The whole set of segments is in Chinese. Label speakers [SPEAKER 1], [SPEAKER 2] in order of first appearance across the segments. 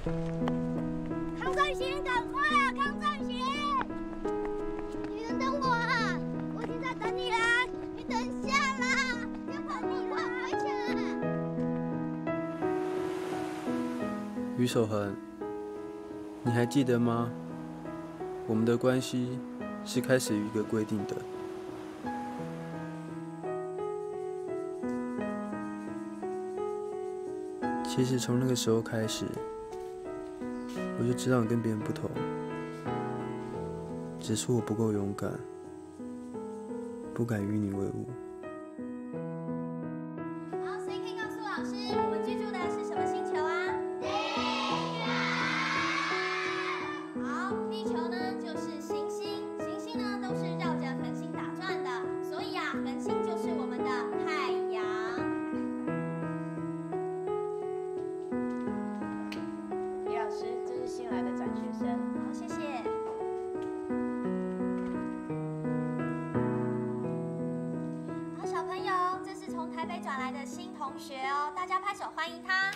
[SPEAKER 1] 康正行，赶快啊，康正行！你能等我啊？我已经在等你啦，你等一下啦，要跑你了，快点！
[SPEAKER 2] 于守恒，你还记得吗？我们的关系是开始于一个规定的。其实从那个时候开始，我就知道你跟别人不同，只是我不够勇敢，不敢与你为伍。
[SPEAKER 1] 好，谁可以告诉老师，我们居住的是什么星球啊？地球。好，地球呢就是行星，行星呢都是绕着恒星打转的，所以啊，恒星就是我们的太阳。
[SPEAKER 3] 李老师，这是新来的展学生。
[SPEAKER 1] 好，谢谢。好，小朋友，这是从台北转来的新同学哦，大家拍手欢迎他。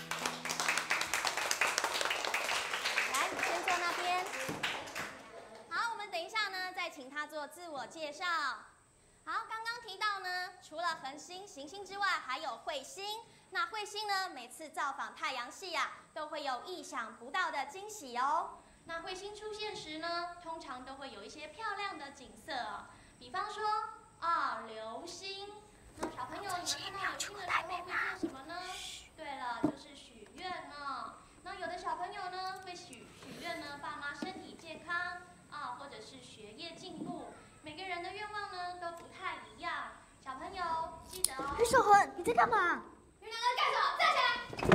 [SPEAKER 1] 来，你先坐那边。好，我们等一下呢，再请他做自我介绍。好，刚刚提到呢，除了恒星、行星之外，还有彗星。那彗星呢，每次造访太阳系啊，都会有意想不到的惊喜哦。那彗星出现时呢，通常都会有一些漂亮的景色哦，比方说流星。那小朋友，你们看到流星的时候会做什么呢？对了，就是许愿呢。那有的小朋友呢，会许愿呢，爸妈身体健康啊，或者是学业进步。每个人的愿望呢都不太一样。小朋友记得哦。于守恒，你在干嘛？你们两个干什么？站起来！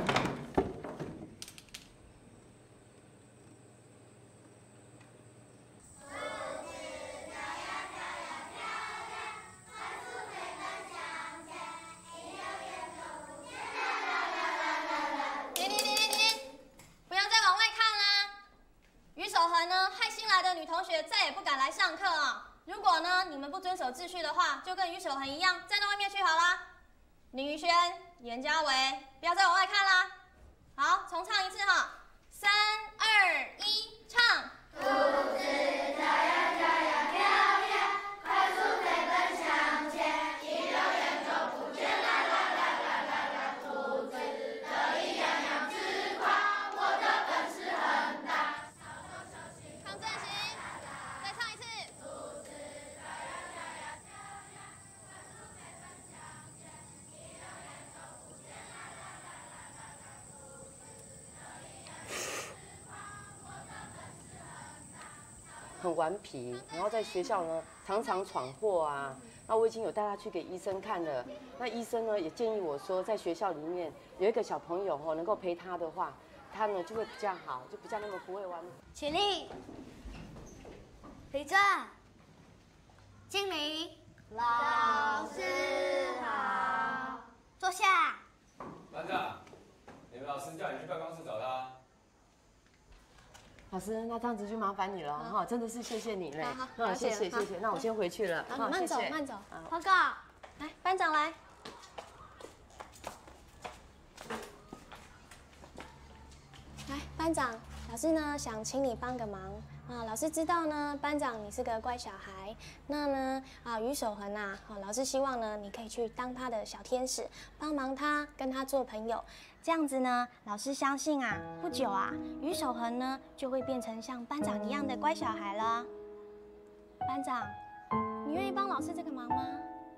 [SPEAKER 1] 不要再往外看啦！于守恒呢，害新来的女同学再也不敢来上课啊。如果呢你们不遵守秩序的话，就跟于守恒一样，站到外面去好啦。林宇轩、严家伟，不要再往外看啦。好，重唱一次哈，3、2、1，唱。兔子跳呀跳呀跳呀，快速飞奔向前，一溜烟就不见啦啦啦啦啦啦。兔子得意洋洋自夸，我的本事很大。康正行，再唱一次。兔子跳呀跳呀跳呀，快速飞奔向前，一溜烟就不见啦啦啦啦啦啦。兔子得意洋洋自夸，我的本事很大。
[SPEAKER 3] 很顽皮，然后在学校呢常常闯祸啊。那我已经有带他去给医生看了，那医生呢也建议我说，在学校里面有一个小朋友能够陪他的话，他呢就会比较好，就比较那么不会玩。
[SPEAKER 1] 起立，立正，敬礼。老师好。坐下。
[SPEAKER 4] 班长，你们老师叫你去办公室找他。
[SPEAKER 3] 老师，那这样子就麻烦你了哈，真的是谢谢你嘞。
[SPEAKER 1] 好，
[SPEAKER 3] 谢谢。那我先回去了。
[SPEAKER 1] 好，慢走
[SPEAKER 3] 谢谢
[SPEAKER 1] 慢走。报告，来，班长来。来，班长，老师呢想请你帮个忙啊。老师知道呢，班长你是个乖小孩，那呢于守恒啊，老师希望呢你可以去当他的小天使，帮忙他跟他做朋友。这样子呢，老师相信啊，不久啊，于守恒呢就会变成像班长一样的乖小孩了。班长，你愿意帮老师这个忙吗？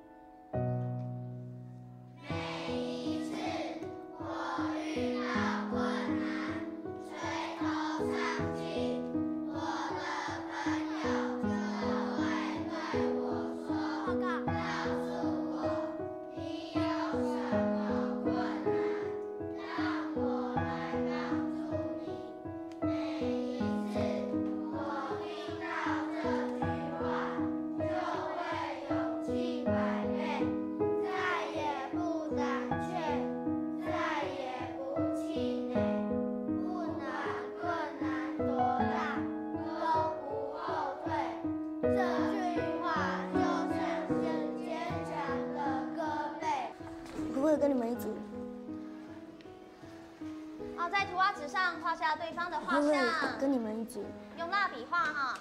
[SPEAKER 1] 每一次我遇到困难，垂头丧气，我的朋友就会对我说：“报告，告诉我你有什么困难，让我来帮助你。”每一次我听到这句话，就会勇气百倍，再也不胆怯，再也不气馁，不管困难多大，都不后退。这句话就像是坚强的胳膊。可不可以跟你们一组？好，再图画纸上画下对方的画
[SPEAKER 5] 会不会
[SPEAKER 1] 像，
[SPEAKER 5] 跟你们一组？
[SPEAKER 1] 用蜡笔画哈。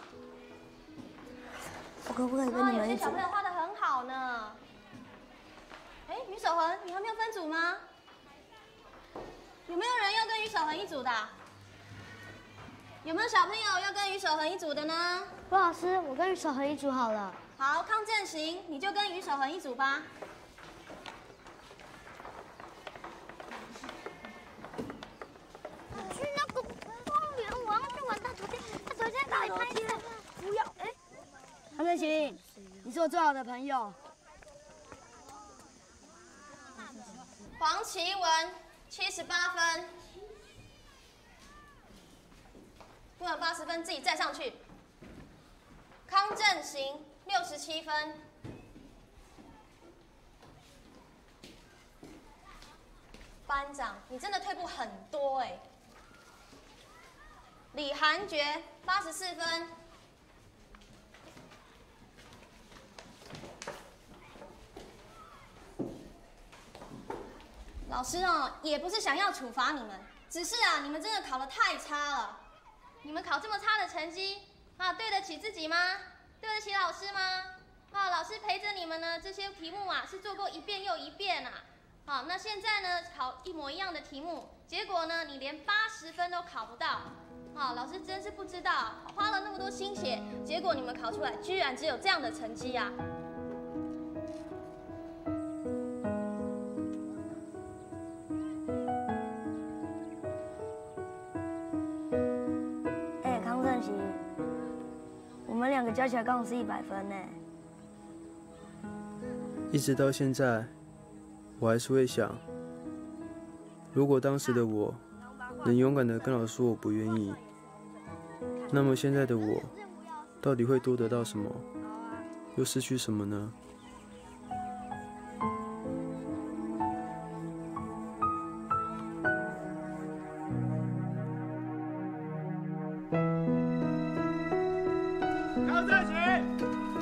[SPEAKER 5] 我可不可以跟
[SPEAKER 1] 哦，
[SPEAKER 5] 你们一组
[SPEAKER 1] 有些小朋？友画的很好呢。哎，于守恒，你还没有分组吗？有没有人要跟于守恒一组的？有没有小朋友要跟于守恒一组的呢？
[SPEAKER 5] 郭老师，我跟于守恒一组好了。
[SPEAKER 1] 好，康正行，你就跟于守恒一组吧。
[SPEAKER 5] 去那个公园，我要去玩他昨天哪里拍的？不要，哎，康正行，你是我最好的朋友。
[SPEAKER 1] 黄奇文78分，不能80分，自己再上去。康正行67分，班长，你真的退步很多哎。李涵觉84分，老师哦，也不是想要处罚你们，只是啊，你们真的考得太差了。你们考这么差的成绩，啊，对得起自己吗？对得起老师吗？啊，老师陪着你们呢，这些题目啊是做过一遍又一遍啊。好，那现在呢考一模一样的题目，结果呢你连80分都考不到。啊，老师真是不知道，花了那么多心血，结果你们考出来居然只有这样的成绩啊！
[SPEAKER 5] 哎，康正行，我们两个加起来刚好是100分呢。
[SPEAKER 2] 一直到现在，我还是会想，如果当时的我能勇敢地跟老师说我不愿意，那么现在的我到底会多得到什么，又失去什么呢？
[SPEAKER 4] 康在行，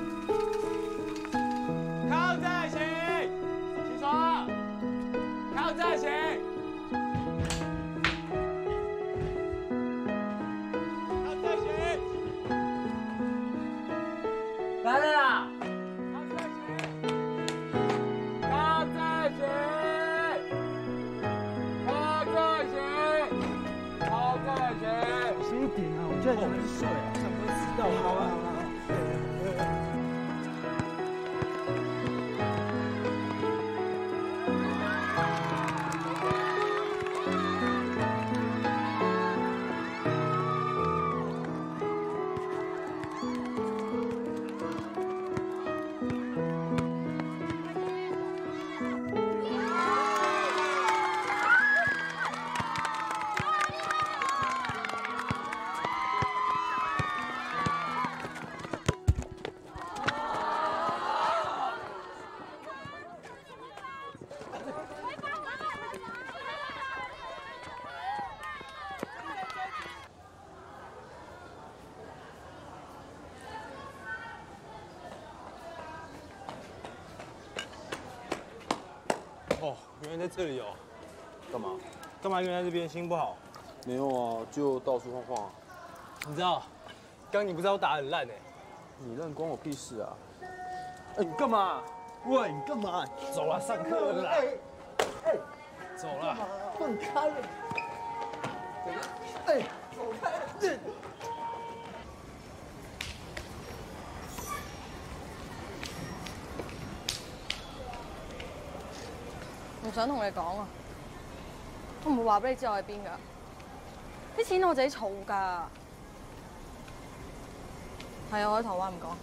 [SPEAKER 4] 康在行，起床，康在行。来了啦！康在行，康在行，康在行，小心一点啊！我就在等你睡啊，上课迟到。好啊，好啊。
[SPEAKER 6] 哦，原来在这里哦。
[SPEAKER 2] 干嘛？
[SPEAKER 6] 干嘛？原来这边心不好？
[SPEAKER 2] 没有啊，就到处晃晃。
[SPEAKER 6] 你知道，刚你不知道我打得很烂哎。
[SPEAKER 2] 你烂关我屁事啊！哎，你干嘛？
[SPEAKER 6] 喂，你干嘛？走了，上课了啦。哎，走了。
[SPEAKER 2] 放开了！哎，走开！
[SPEAKER 7] 唔想同你講啊，我唔會話俾你知我喺邊㗎。啲錢我自己儲㗎。係啊，我喺台灣唔講。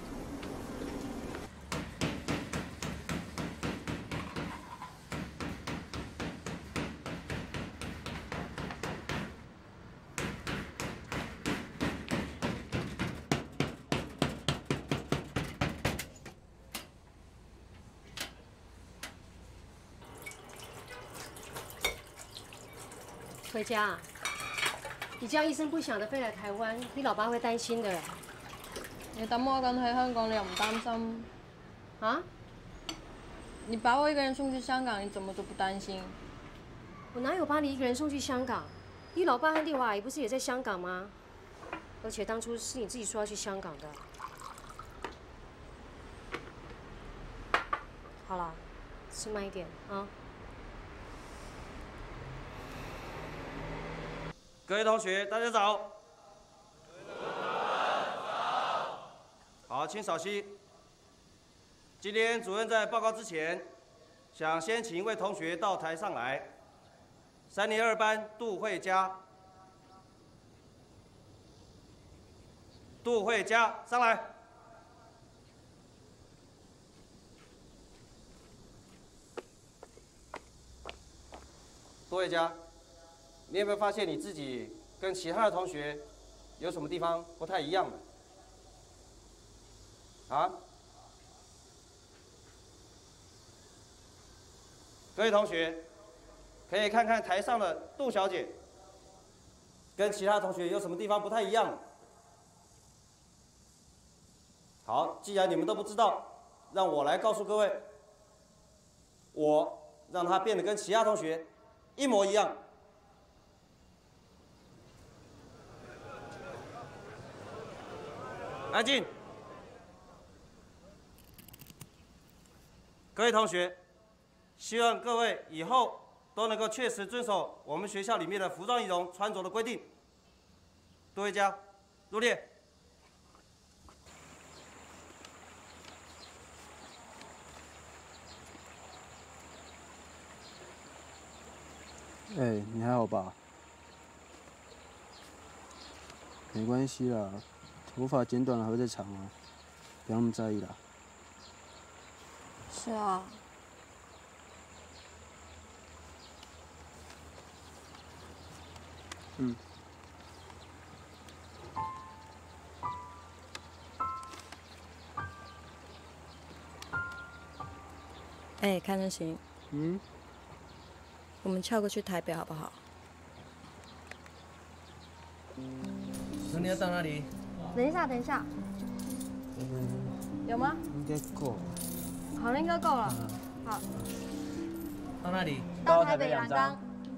[SPEAKER 8] 回家啊？你这样一声不响的飞来台湾，你老爸会担心的。
[SPEAKER 7] 你等我一個人喺香港，你又唔擔心？
[SPEAKER 8] 啊？
[SPEAKER 7] 你把我一個人送去香港，你怎麼就不擔心？
[SPEAKER 8] 我哪有把你一个人送去香港？ 你老爸和丽华阿姨不是也在香港吗？而且当初是你自己说要去香港的。好啦，吃慢一点啊。
[SPEAKER 9] 各位同学，大家早。好，请稍息。今天主任在报告之前，想先请一位同学到台上来。3年2班杜慧佳，杜慧佳上来。杜慧佳，你有没有发现你自己跟其他的同学有什么地方不太一样的？啊？各位同学，可以看看台上的杜小姐，跟其他同学有什么地方不太一样的？好，既然你们都不知道，让我来告诉各位，我让她变得跟其他同学一模一样。安静。各位同学，希望各位以后都能够确实遵守我们学校里面的服装仪容穿着的规定。杜慧佳，入列。
[SPEAKER 2] 哎，你还好吧？没关系啦，头发剪短了还会再长啊，不要那么在意啦。
[SPEAKER 7] 是啊。
[SPEAKER 2] 嗯。
[SPEAKER 7] 哎，看着行。
[SPEAKER 2] 嗯。
[SPEAKER 7] 我们翘过去台北好不好？
[SPEAKER 9] 那你要到哪里？
[SPEAKER 7] 等一下，等一下。有吗？
[SPEAKER 2] 应该够。
[SPEAKER 7] 好，应该够了。好。
[SPEAKER 9] 到哪里？
[SPEAKER 7] 到台北阳刚。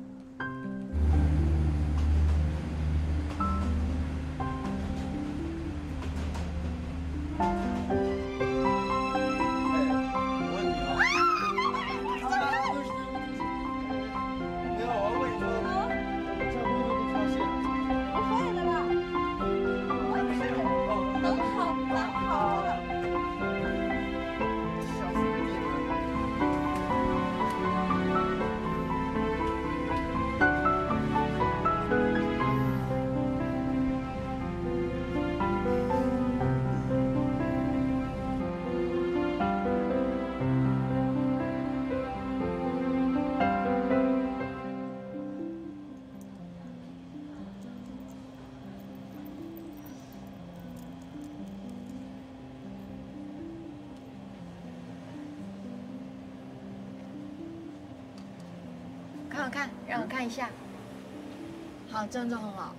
[SPEAKER 10] 看我看，让我看一下。好，这样就很好。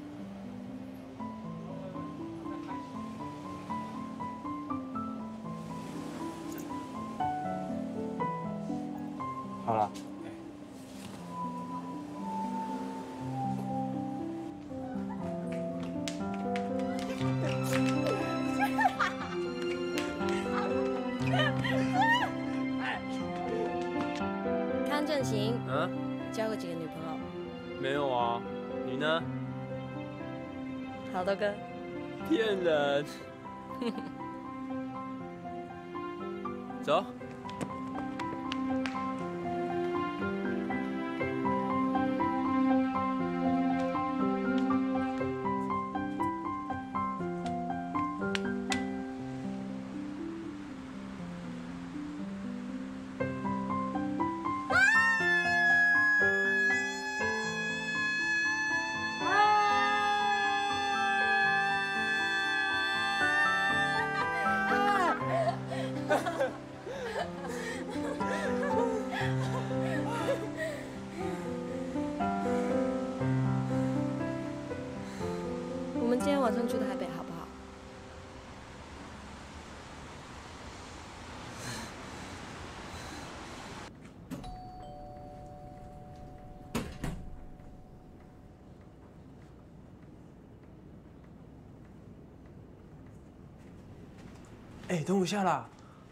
[SPEAKER 2] 好了。
[SPEAKER 7] 康正行。
[SPEAKER 11] 啊？
[SPEAKER 7] 交过几个女朋友？
[SPEAKER 11] 没有啊，你呢？
[SPEAKER 7] 好多个。
[SPEAKER 11] 骗人。走。
[SPEAKER 7] 我们今天晚上去台北好不好？
[SPEAKER 2] 哎，等我一下啦。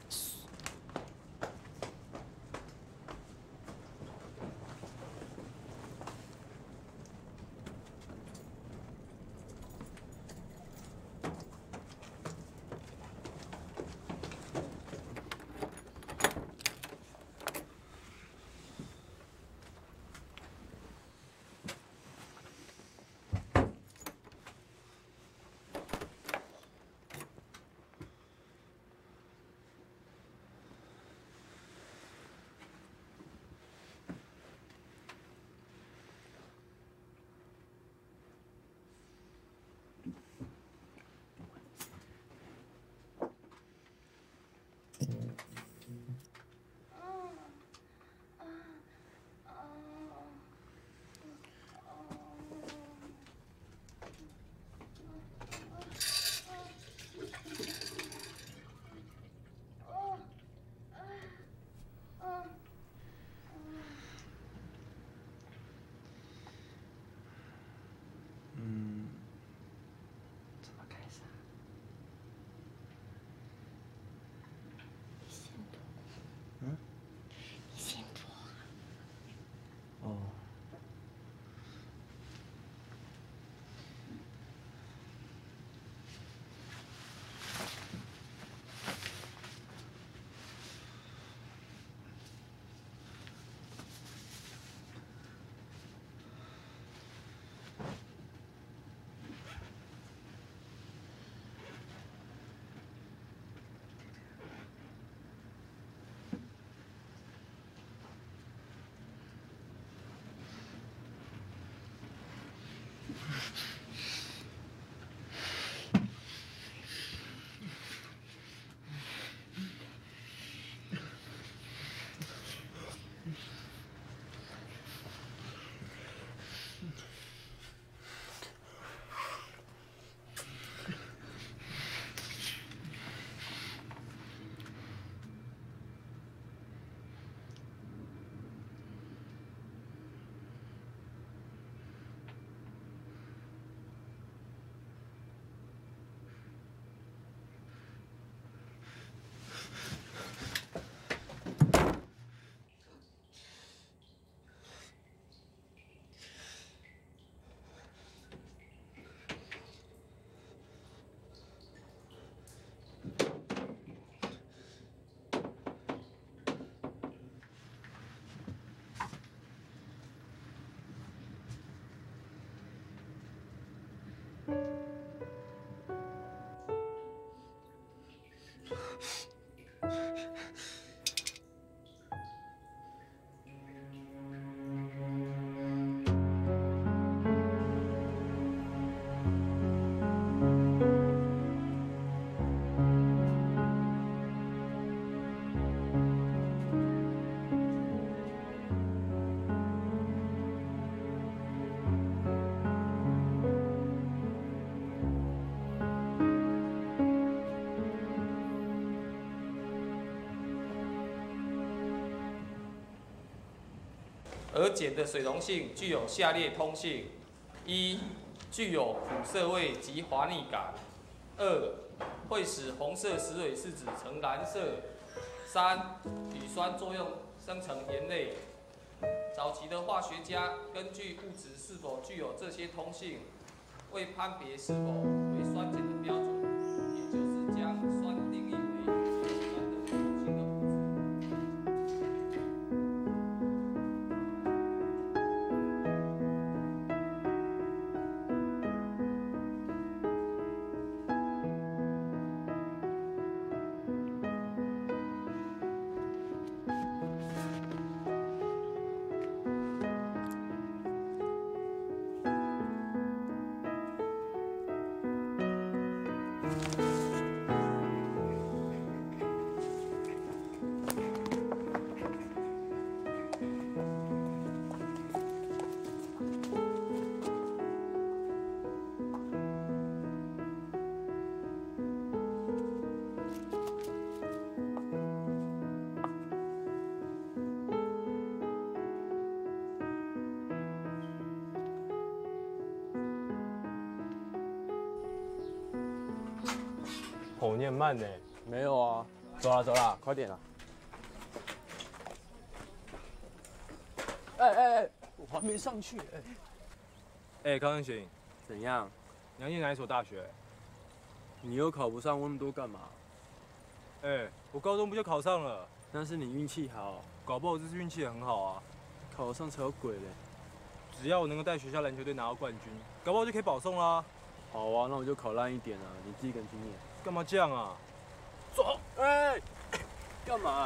[SPEAKER 12] 而碱的水溶性具有下列通性：一、具有苦涩味及滑腻感；二、会使红色石蕊试纸呈蓝色；三、乙酸作用生成盐类。早期的化学家根据物质是否具有这些通性，为判别是否为酸碱的标准，也就是将酸定义为有酸的通性的物质。
[SPEAKER 13] 哦，你很慢呢。
[SPEAKER 11] 没有啊。走啦走啦，快点啦！哎，我还没上去
[SPEAKER 13] 哎，康恩行，
[SPEAKER 11] 怎样？
[SPEAKER 13] 你要念哪一所大学？
[SPEAKER 2] 你又考不上，问那么多干嘛？
[SPEAKER 13] 哎，我高中不就考上了？
[SPEAKER 2] 那是你运气好，
[SPEAKER 13] 搞不好这次运气很好啊。
[SPEAKER 2] 考得上才有鬼嘞！
[SPEAKER 13] 只要我能够带学校篮球队拿到冠军，搞不好就可以保送啦。
[SPEAKER 2] 好啊，那我就考烂一点啊，你自己跟去念。
[SPEAKER 13] 干嘛这样啊？
[SPEAKER 2] 走！哎，干嘛？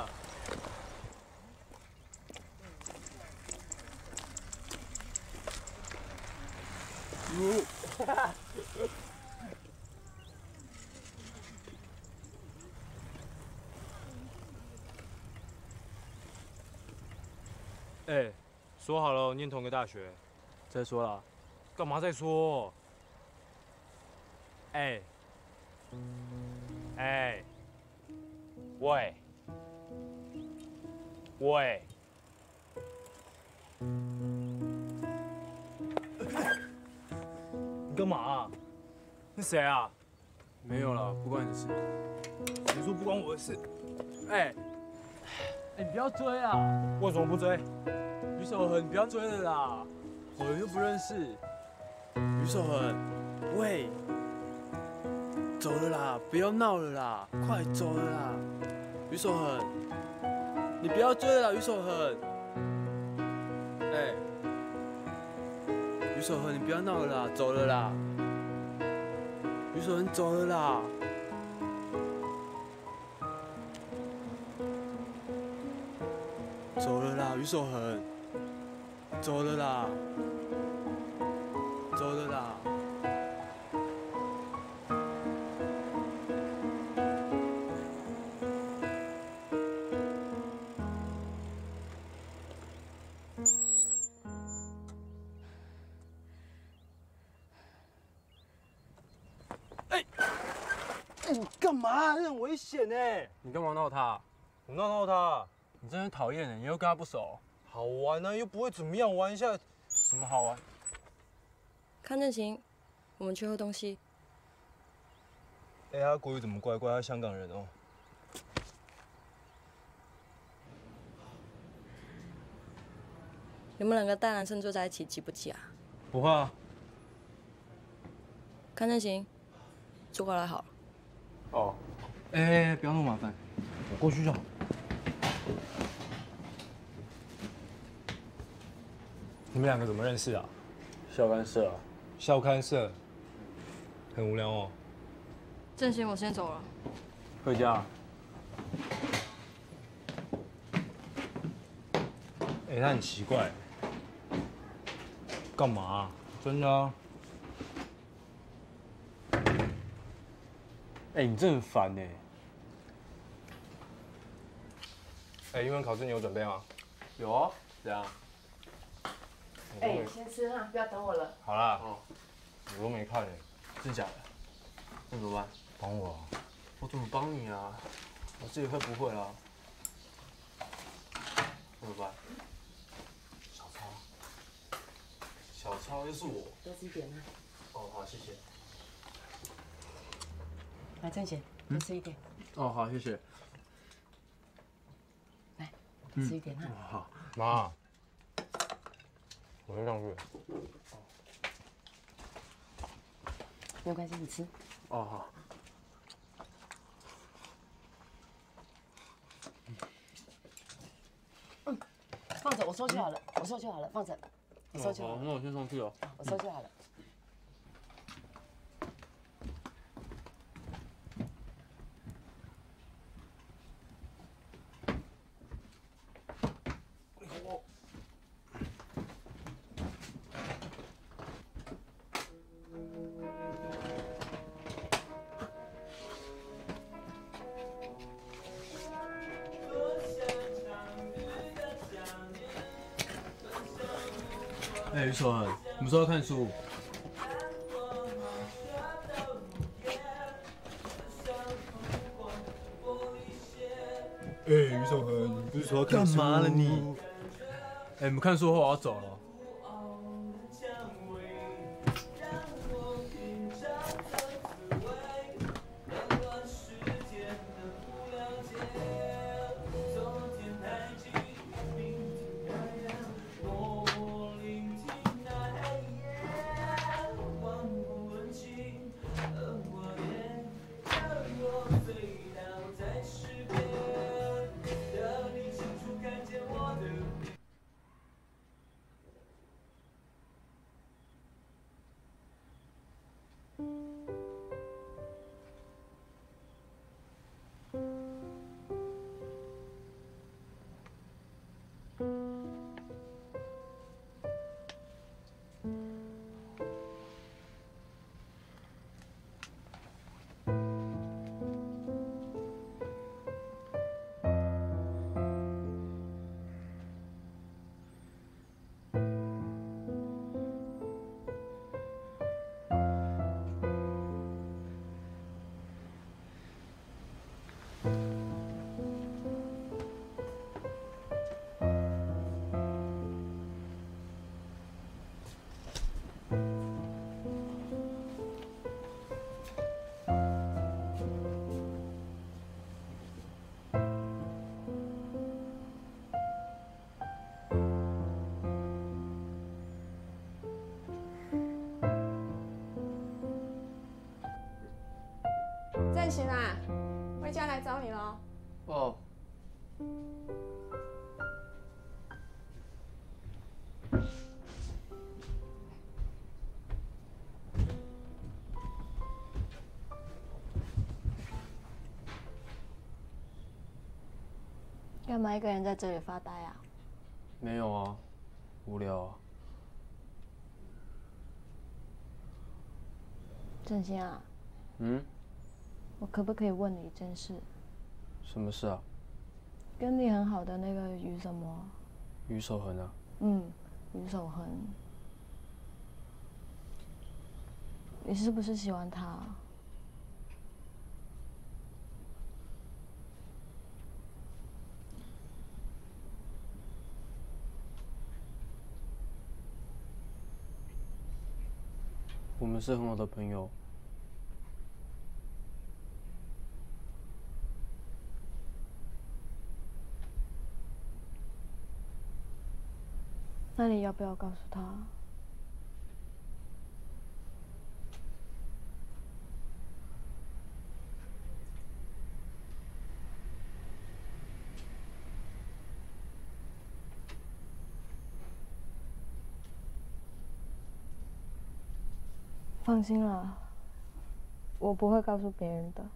[SPEAKER 13] 哎，说好了念同个大学。
[SPEAKER 2] 再说啦。
[SPEAKER 13] 干嘛再说？哎，喂，你干嘛啊？是谁啊？
[SPEAKER 2] 没有了，不关你的事。
[SPEAKER 13] 谁说不关我的事？
[SPEAKER 2] 哎，你不要追啊！
[SPEAKER 13] 为什么不追？
[SPEAKER 2] 于守恒，你不要追了啦，我们又不认识。于守恒，喂，走了啦，不要闹了啦，快走了啦！于守恒，你不要追了啦，于守恒。哎，于守恒，你不要闹了啦，走了啦。于守恒，走了啦。走了啦，于守恒，走了啦，走了啦。
[SPEAKER 13] 你干嘛？这很危险哎！
[SPEAKER 11] 你干嘛闹他？
[SPEAKER 13] 我闹他？
[SPEAKER 11] 你真的很讨厌你又跟他不熟。
[SPEAKER 13] 好玩啊，又不会怎么样，玩一下。
[SPEAKER 11] 什么好玩？
[SPEAKER 7] 康正行，我们去喝东西。
[SPEAKER 13] 哎，他国语怎么怪怪？他香港人哦。
[SPEAKER 7] 你们两个大男生坐在一起，急不急啊？
[SPEAKER 13] 不会啊。
[SPEAKER 7] 康正行，坐过来好了。
[SPEAKER 13] 哦。哎，不要那么麻烦，我过去就好。你们两个怎么认识啊？
[SPEAKER 11] 校刊社啊。
[SPEAKER 13] 校刊社。很无聊哦。
[SPEAKER 7] 正行，我先走了。
[SPEAKER 11] 回家。
[SPEAKER 13] 哎，他很奇怪。干嘛啊？真的啊。
[SPEAKER 11] 哎，你真的很烦哎。
[SPEAKER 13] 哎，英文考试你有准备吗？
[SPEAKER 11] 有啊。怎样？
[SPEAKER 3] 哎，先吃哈，不要等我了。
[SPEAKER 13] 好啦。哦。我都没看呢。
[SPEAKER 2] 真假的？那怎么办？
[SPEAKER 13] 帮我啊。
[SPEAKER 2] 我怎么帮你啊？我自己会不会啦？怎么办？
[SPEAKER 13] 小抄。
[SPEAKER 2] 小抄又是我。
[SPEAKER 3] 多吃一点啊。
[SPEAKER 2] 哦，好，谢谢。
[SPEAKER 3] 来，正贤，多吃一点。
[SPEAKER 2] 哦，好，谢谢。
[SPEAKER 3] 来，多吃一点哈。
[SPEAKER 2] 好。
[SPEAKER 13] 妈，我先上去。
[SPEAKER 3] 没关系，你吃。
[SPEAKER 2] 哦，好。
[SPEAKER 3] 放着，我收就好了，我收就好了，放着，我收就好了。
[SPEAKER 2] 好，那我先上去了。
[SPEAKER 3] 我收就好了。
[SPEAKER 2] 哎，于守恒，什么时候要看书？
[SPEAKER 13] 哎，于守恒，你不是说要看书？
[SPEAKER 2] 干嘛了你？哎，你们看书后我要走了。
[SPEAKER 10] 正行啊，回家来找你喽。
[SPEAKER 2] 哦。
[SPEAKER 10] 干嘛一个人在这里发呆啊？
[SPEAKER 2] 没有啊，无聊啊。
[SPEAKER 10] 正兴啊。
[SPEAKER 2] 嗯。
[SPEAKER 10] 我可不可以问你一件事？
[SPEAKER 2] 什么事啊？
[SPEAKER 10] 跟你很好的那个于什么？
[SPEAKER 2] 于守恒啊。
[SPEAKER 10] 于守恒。你是不是喜欢他？
[SPEAKER 2] 我们是很好的朋友。
[SPEAKER 10] 那你要不要告诉他？放心啦，我不会告诉别人的。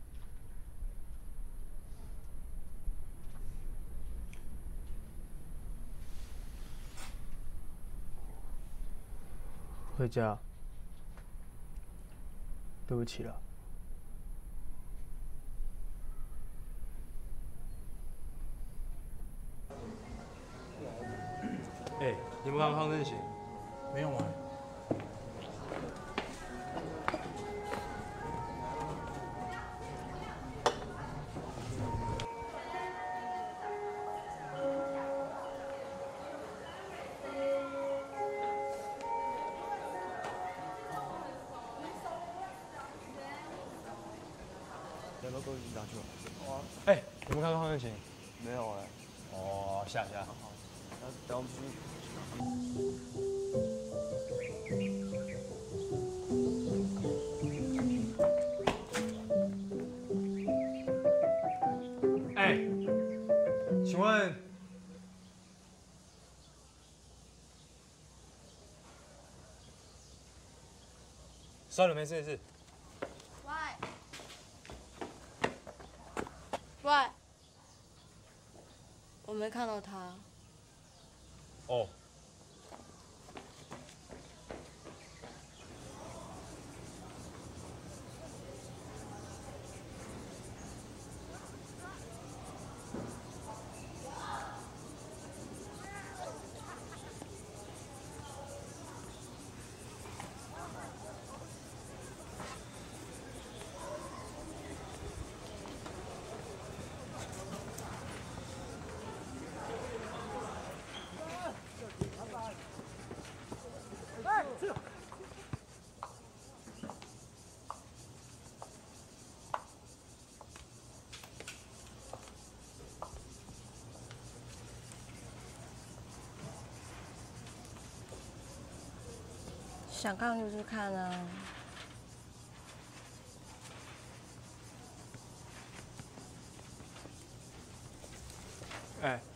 [SPEAKER 2] 回家。对不起了。
[SPEAKER 13] 哎，你们看康正行？
[SPEAKER 6] 没有啊。
[SPEAKER 13] 两个都已经打去了。哎，有没有看到康正行？
[SPEAKER 6] 没有哎。
[SPEAKER 13] 哦，下。
[SPEAKER 6] 好，那等我们去。
[SPEAKER 13] 哎，请问，算了，没事。
[SPEAKER 10] 喂，我没看到他。
[SPEAKER 13] 哦。
[SPEAKER 10] 想看就去看啊。
[SPEAKER 13] 哎。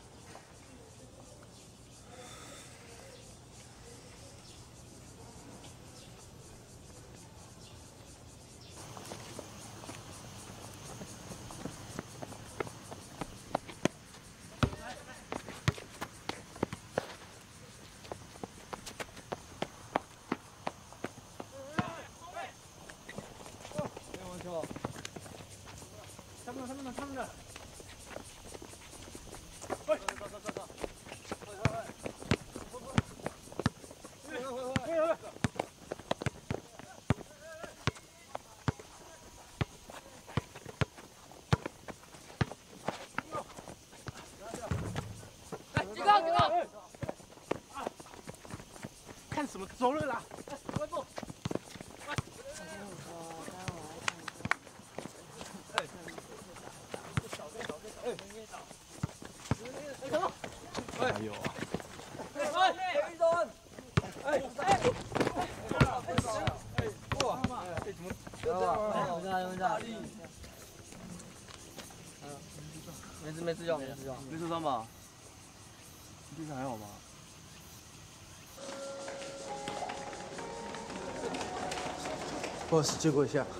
[SPEAKER 6] 他们的。
[SPEAKER 13] 喂，
[SPEAKER 6] 走。
[SPEAKER 4] 警告！看什么？走了啦！快步！
[SPEAKER 2] 还有啊。
[SPEAKER 4] 一中！哇！怎么
[SPEAKER 6] 没事就好，没受伤吧？精神还好吧？
[SPEAKER 2] 不好意思，借过一下。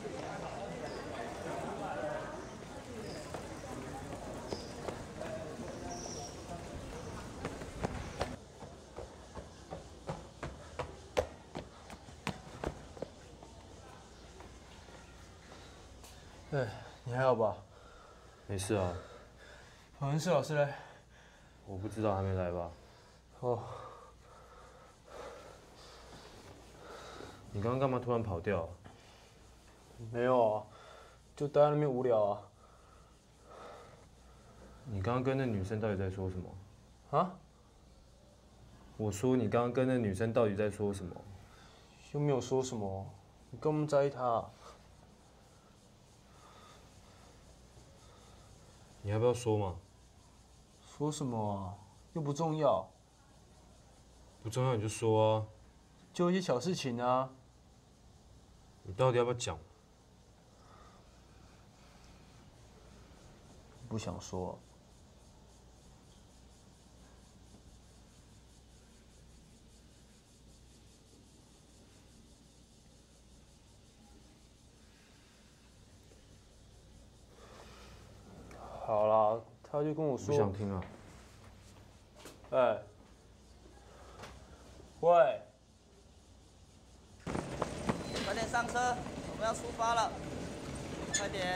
[SPEAKER 2] 哎，你还好吧？
[SPEAKER 11] 没事啊。
[SPEAKER 2] 好像是老师嘞。
[SPEAKER 11] 我不知道，还没来吧？
[SPEAKER 2] 哦。
[SPEAKER 11] 你刚刚干嘛突然跑掉？
[SPEAKER 2] 没有啊，就待在那边无聊啊。
[SPEAKER 11] 你刚刚跟那女生到底在说什么？
[SPEAKER 2] 啊？
[SPEAKER 11] 我说你刚刚跟那女生到底在说什么？
[SPEAKER 2] 又没有说什么，你干嘛在意她啊？
[SPEAKER 11] 你要不要说嘛？
[SPEAKER 2] 说什么啊？又不重要。
[SPEAKER 11] 不重要你就说啊。
[SPEAKER 2] 就一些小事情啊。
[SPEAKER 11] 你到底要不要讲？
[SPEAKER 2] 不想说。好啦，他就跟我说。
[SPEAKER 11] 不想听啊。
[SPEAKER 2] 哎。喂。
[SPEAKER 6] 快点上车，我们要出发了，快点。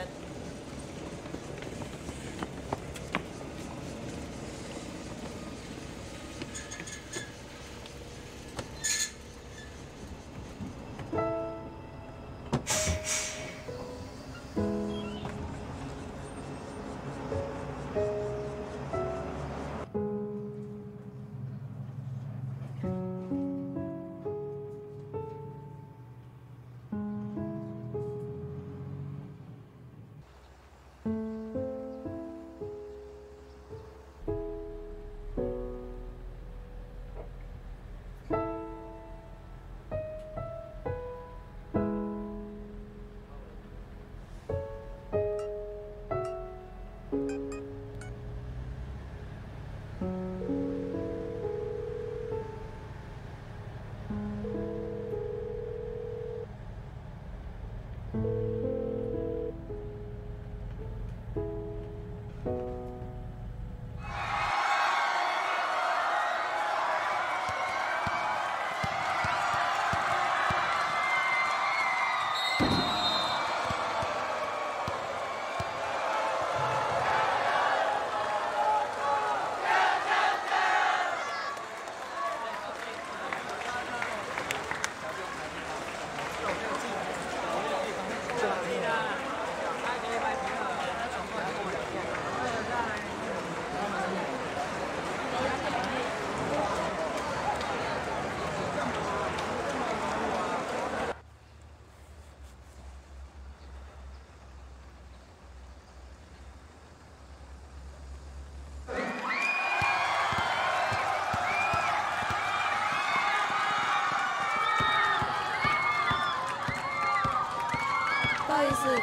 [SPEAKER 7] 不好意思。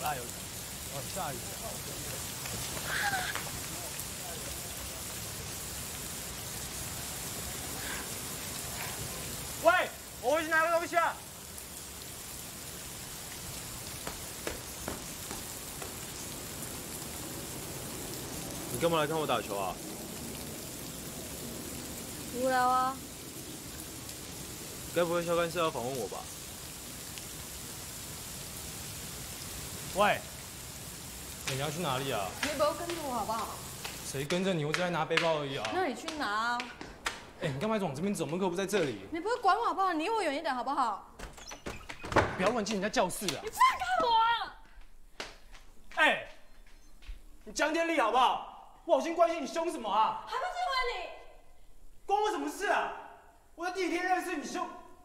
[SPEAKER 13] 加油！哦，下雨了。喂，我回去拿个东西啊。
[SPEAKER 11] 你干嘛来看我打球啊？
[SPEAKER 7] 无聊啊。
[SPEAKER 11] 该不会校干是要访问我吧？
[SPEAKER 13] 喂，你要去哪里啊？
[SPEAKER 7] 你不要跟着我好不好？
[SPEAKER 13] 谁跟着你？我只在拿背包而已啊。
[SPEAKER 7] 那你去拿啊。
[SPEAKER 13] 哎，你干嘛往这边走？门口不在这里。
[SPEAKER 7] 你不会管我好不好？你离我远一点好不好？
[SPEAKER 13] 不要乱进人家教室啊！
[SPEAKER 7] 你放开我啊！
[SPEAKER 13] 哎，你降电力好不好？我好心关心你凶什么啊？
[SPEAKER 7] 还不是因为你？
[SPEAKER 13] 关我什么事啊？我在第一天认识你凶。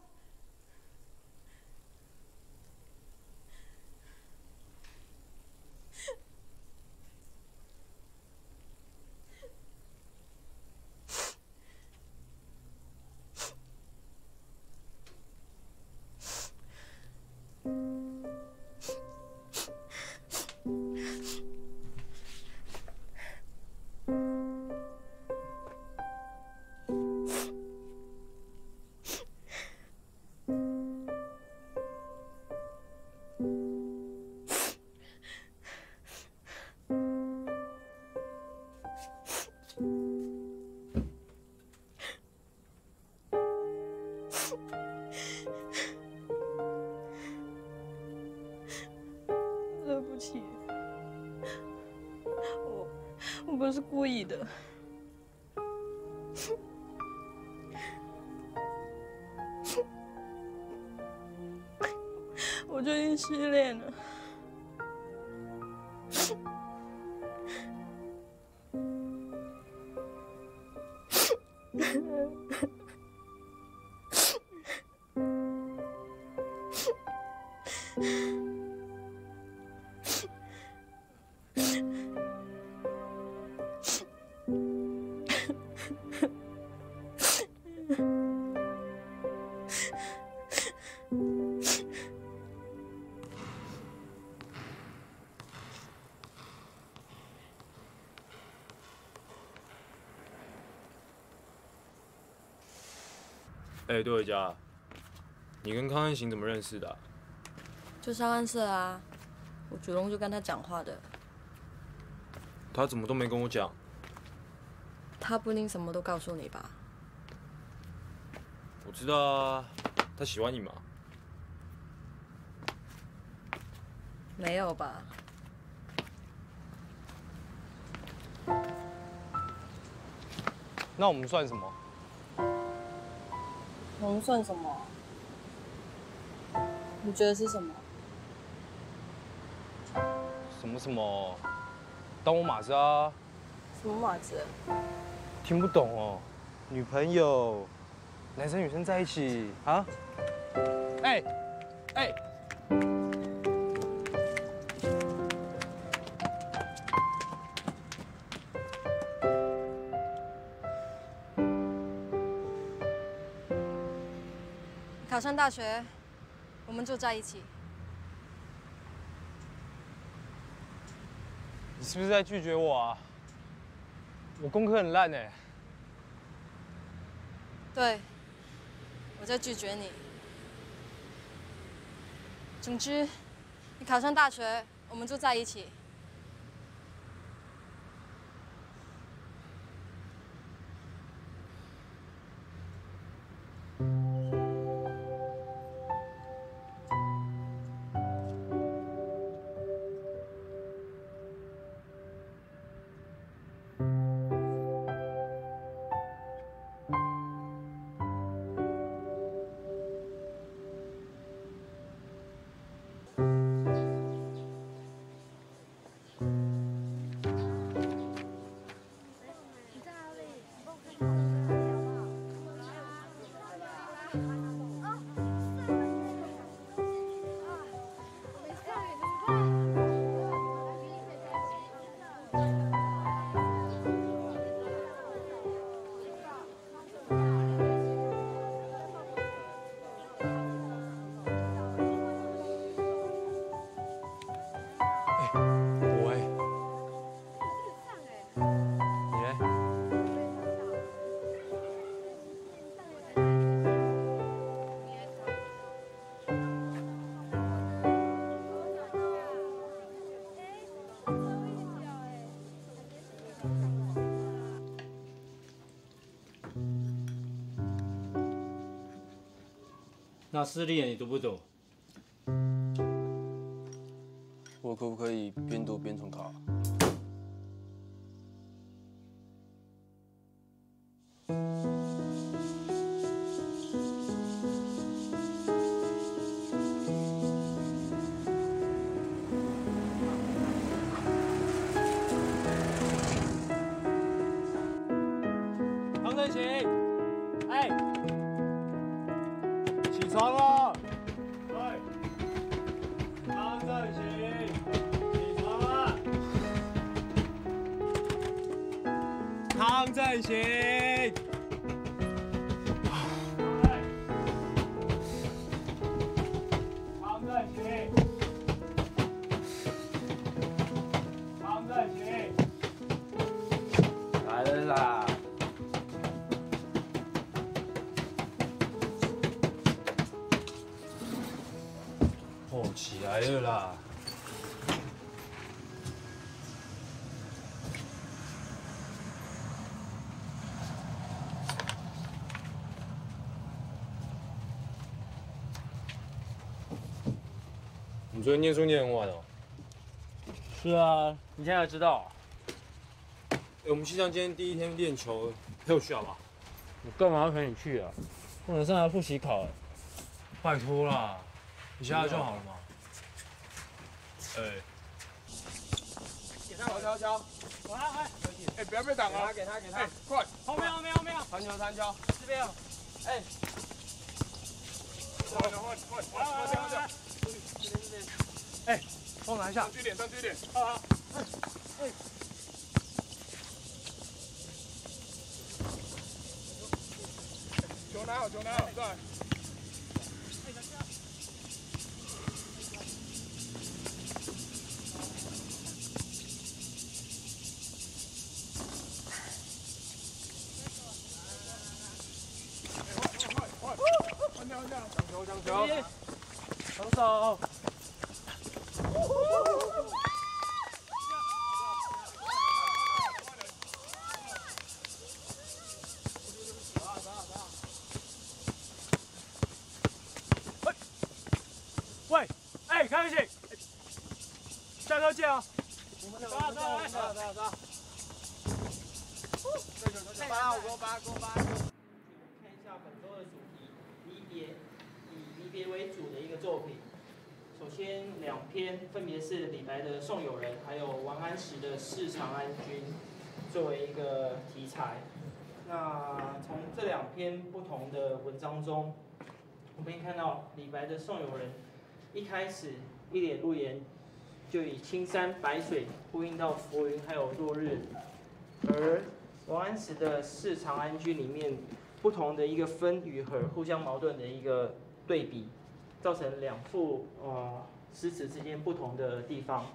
[SPEAKER 7] 对不起，我不是故意的。我最近失恋了。
[SPEAKER 11] 哎，对回家，你跟康汉行怎么认识的啊？
[SPEAKER 7] 就上暗社啊，我主动就跟他讲话的。
[SPEAKER 11] 他怎么都没跟我讲？
[SPEAKER 7] 他不一定什么都告诉你吧？
[SPEAKER 11] 我知道啊，他喜欢你嘛？
[SPEAKER 7] 没有吧？
[SPEAKER 13] 那我们算什么？
[SPEAKER 7] 我们算什么？你觉得是什么？
[SPEAKER 13] 什么什么？当我马子啊？
[SPEAKER 7] 什么马子？
[SPEAKER 13] 听不懂哦。女朋友，男生女生在一起啊？哎，哎。
[SPEAKER 7] 考上大学，我们就在一起。
[SPEAKER 13] 你是不是在拒绝我啊？我功课很烂哎。
[SPEAKER 7] 对，我在拒绝你。总之，你考上大学，我们就在一起。
[SPEAKER 6] 那私立你读不读？
[SPEAKER 2] 我可不可以边读边重考？
[SPEAKER 6] 唐振行，哎，起床了。对，唐振行，起床了。唐振行。唐振行。唐振行。来了啦！哦，起来了啦！
[SPEAKER 11] 你昨天念书念很晚哦。
[SPEAKER 6] 是啊，你现在才知道。
[SPEAKER 11] 我们系上今天第一天练球，陪我去好不好？
[SPEAKER 6] 我干嘛要陪你去啊？不能上来复习考。
[SPEAKER 11] 拜托啦，你下来就好了嘛。哎，
[SPEAKER 4] 给他敲敲，哎，不要被挡啊！给他，哎，快，
[SPEAKER 6] 后面，
[SPEAKER 4] 传球，
[SPEAKER 6] 这边，哎，
[SPEAKER 4] 快，
[SPEAKER 6] 哎，帮我拿一下，
[SPEAKER 4] 上去一点，
[SPEAKER 6] 好，哎，
[SPEAKER 4] 球拿好，再。抢球，
[SPEAKER 6] 防守。喂，哎，康熙，下课见啊！走。给我8。
[SPEAKER 14] 看一下本周的主题，离别，以离别为主的一个作品。首先2篇分别是李白的《送友人》，还有王安石的《侍长安君》，作为一个题材。那从这2篇不同的文章中，我们可以看到李白的《送友人》一开始一脸入言，就以青山白水呼应到浮云还有落日，而王安石的《侍长安君》里面不同的一个分与合互相矛盾的一个对比，造成2副诗词之间不同的地方。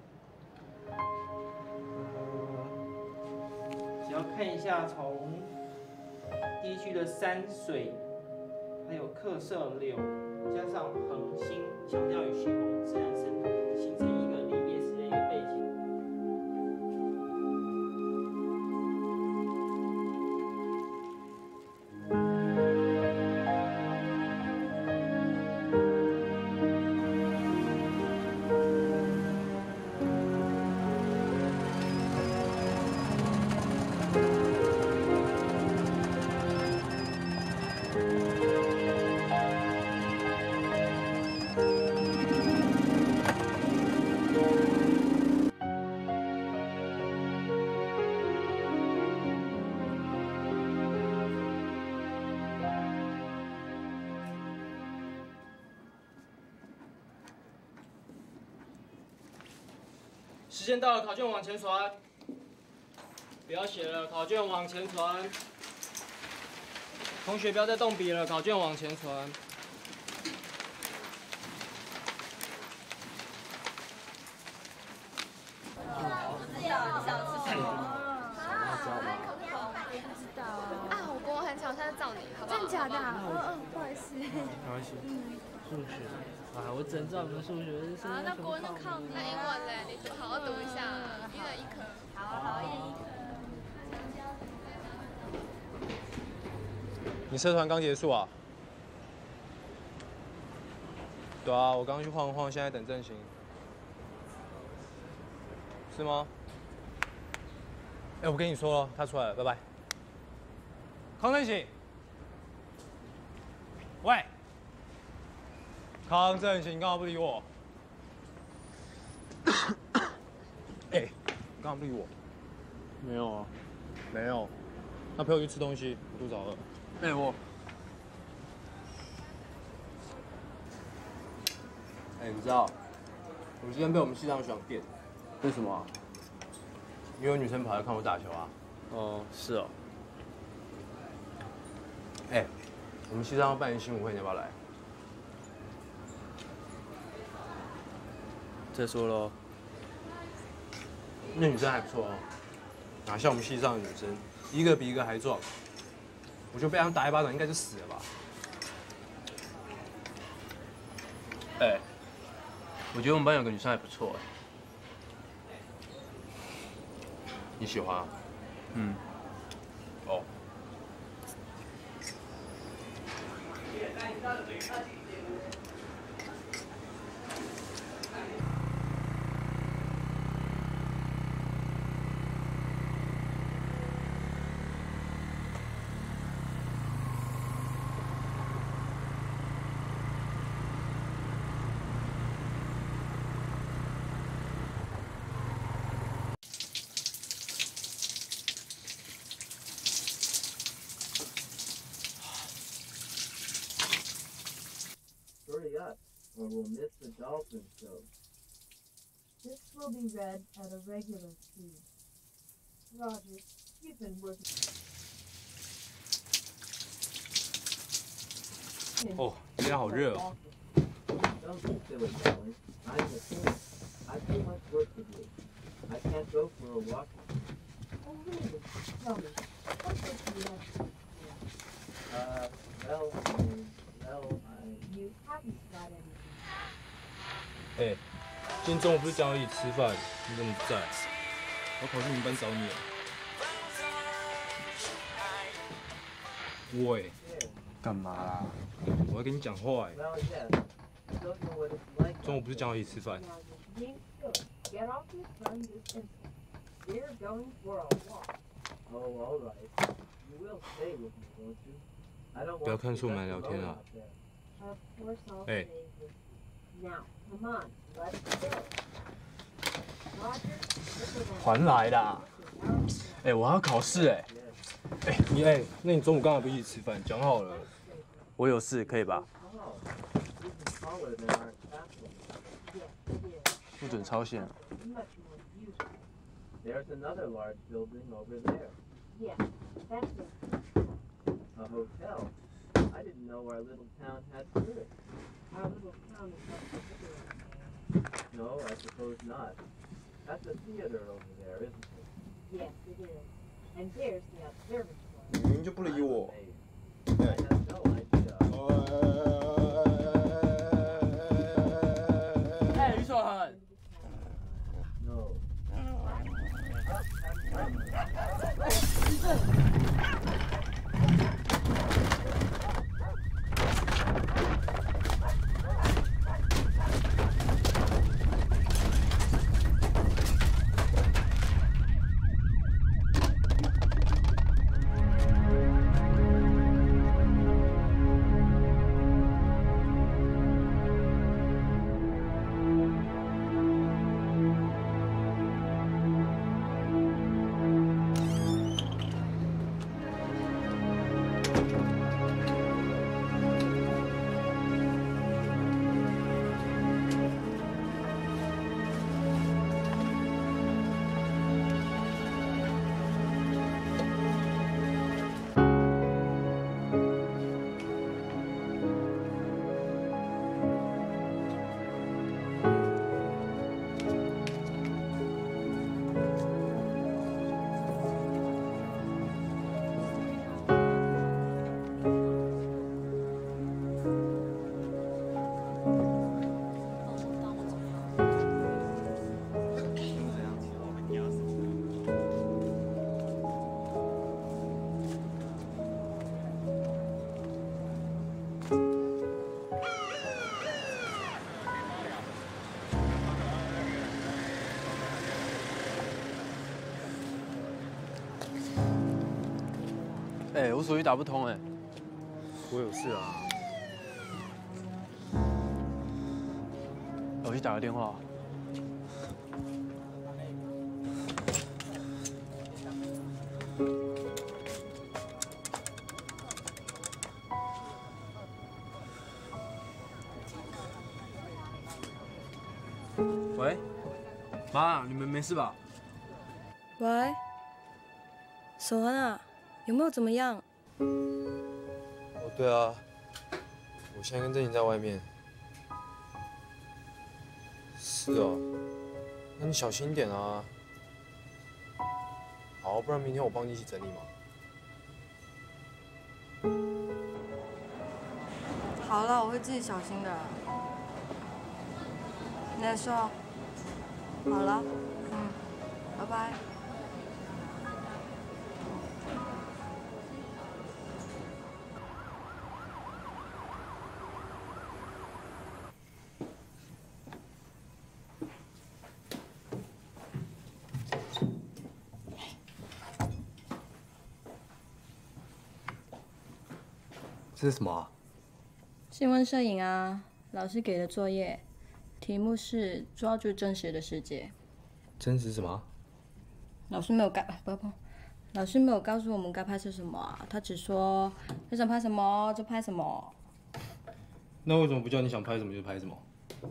[SPEAKER 14] 只要看一下从第一句的山水，还有客舍柳，加上恒星强调与虚空，自然是形成一个离别时的一个背景。时间到了，考卷往前传。不要写了，考卷往前传。同学不要再动笔了，考卷往前传。
[SPEAKER 15] 我国文很巧，他就照你，好不好？
[SPEAKER 5] 真的假的？不好意思。
[SPEAKER 11] 没关系。
[SPEAKER 14] 数学，我只能照你们数学。
[SPEAKER 15] 啊，那国文就靠你。那英文嘞，你就好好读一下，一人1科。好，1人1科。
[SPEAKER 11] 你社团刚结束啊？
[SPEAKER 13] 对啊，我刚刚去晃晃，现在等振兴。是吗？哎，我跟你说了，他出来了，拜拜。康振兴，喂，康振兴，你干嘛不理我？哎，你干嘛不理我？
[SPEAKER 2] 没有啊，
[SPEAKER 13] 没有。那陪我去吃东西，我肚子好饿。哎，你知道，我今天被我们系上学长电。
[SPEAKER 2] 为什么啊？
[SPEAKER 13] 因为有女生跑来看我打球啊。
[SPEAKER 2] 哦，是哦。
[SPEAKER 13] 哎，我们系上要办一新舞会，你要不要来？
[SPEAKER 2] 再说喽。
[SPEAKER 13] 那女生还不错哦，哪像我们系上的女生，一个比一个还壮。我就被他们打一巴掌，应该就死了吧？
[SPEAKER 2] 哎，我觉得我们班有个女生还不错哎。
[SPEAKER 13] 你喜欢啊？
[SPEAKER 2] 嗯。
[SPEAKER 13] 哦。
[SPEAKER 16] Hurry up, or we'll miss the dolphin show.
[SPEAKER 17] This will be read at a regular speed. Roger, you've been working.
[SPEAKER 13] 哦，今天好热哦。
[SPEAKER 16] Don't be silly, darling. I'm the king. I've too much work to do. I can't go for a walk.
[SPEAKER 17] Oh, really? Tell me, what would you like to do?
[SPEAKER 16] Well,
[SPEAKER 17] You haven't got anything.
[SPEAKER 13] 哎，今天中午不是讲要一起吃饭，你怎么不在？我跑去你们班找你了。喂，
[SPEAKER 2] 干嘛啦？
[SPEAKER 13] 我要跟你讲话哎。
[SPEAKER 16] well, yes. I don't know what it's like.
[SPEAKER 13] 中午不是讲要一起吃饭？
[SPEAKER 17] Being silly. Get off your phone this instant. We're going for a walk.
[SPEAKER 16] Oh, all right. You will stay with me, won't you? I don't
[SPEAKER 13] 不要
[SPEAKER 16] want
[SPEAKER 13] 看
[SPEAKER 16] to
[SPEAKER 13] 出我
[SPEAKER 16] be
[SPEAKER 13] 们来
[SPEAKER 16] left
[SPEAKER 13] 聊天
[SPEAKER 16] alone
[SPEAKER 13] 啊
[SPEAKER 16] out there.
[SPEAKER 17] Of course I'll
[SPEAKER 13] Hey.
[SPEAKER 17] stay with you. Now, come on, let's go. Roger, this is a
[SPEAKER 13] 还来啦！哎，我还要考试哎。哎，那你中午刚好不一起吃饭？讲好了。
[SPEAKER 2] 我有事，可以吧？
[SPEAKER 16] Taller than our classroom.
[SPEAKER 2] 不准超线。
[SPEAKER 16] There's another large building over there.
[SPEAKER 17] Yeah, that's it.
[SPEAKER 16] A hotel. I didn't know our little town had spirit.
[SPEAKER 17] Our little town is not particular.
[SPEAKER 16] No, I suppose not. That's a theater over there, isn't it?
[SPEAKER 17] Yes, it is. And there's the observatory.
[SPEAKER 13] 你明明就不理我。
[SPEAKER 16] I have no idea.
[SPEAKER 2] 哎，于守恒。
[SPEAKER 16] No.
[SPEAKER 13] 哎，
[SPEAKER 2] 哎，我手机打不通哎。
[SPEAKER 11] 我有事啊。
[SPEAKER 2] 我去打个电话。喂，妈，你们没事吧？
[SPEAKER 7] 喂，守恒啊，有没有怎么样？
[SPEAKER 11] 哦，对啊，我现在跟正晴在外面。是哦，那你小心一点啊。好，不然明天我帮你一起整理嘛。
[SPEAKER 7] 好了，我会自己小心的。那说，好了，拜拜。
[SPEAKER 11] 这是什么啊？
[SPEAKER 7] 新闻摄影啊，老师给的作业，题目是抓住真实的世界。
[SPEAKER 11] 真实什么？
[SPEAKER 7] 老师没有老师没有告诉我们该拍摄什么啊，他只说他想拍什么就拍什么。
[SPEAKER 11] 那为什么不叫你想拍什么就拍什么？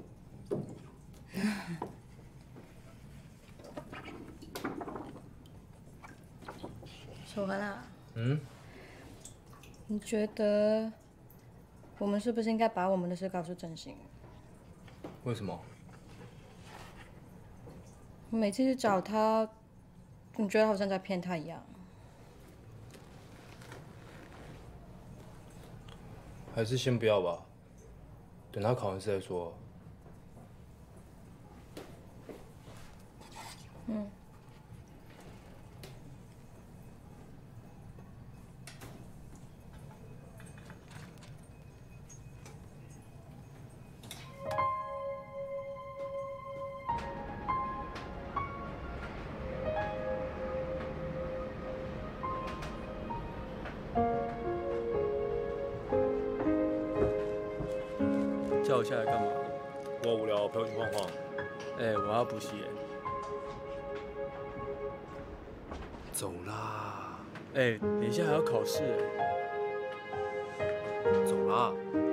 [SPEAKER 7] 守恒啊，你觉得我们是不是应该把我们的事告诉真心？
[SPEAKER 11] 为什么？
[SPEAKER 7] 我每次去找他，总觉得好像在骗他一样。
[SPEAKER 11] 还是先不要吧，等他考完试再说。
[SPEAKER 2] 叫我下来干嘛？
[SPEAKER 11] 我无聊，陪我去晃晃。
[SPEAKER 2] 哎，我要补习耶。走啦！哎，等一下还要考试哎。走啦！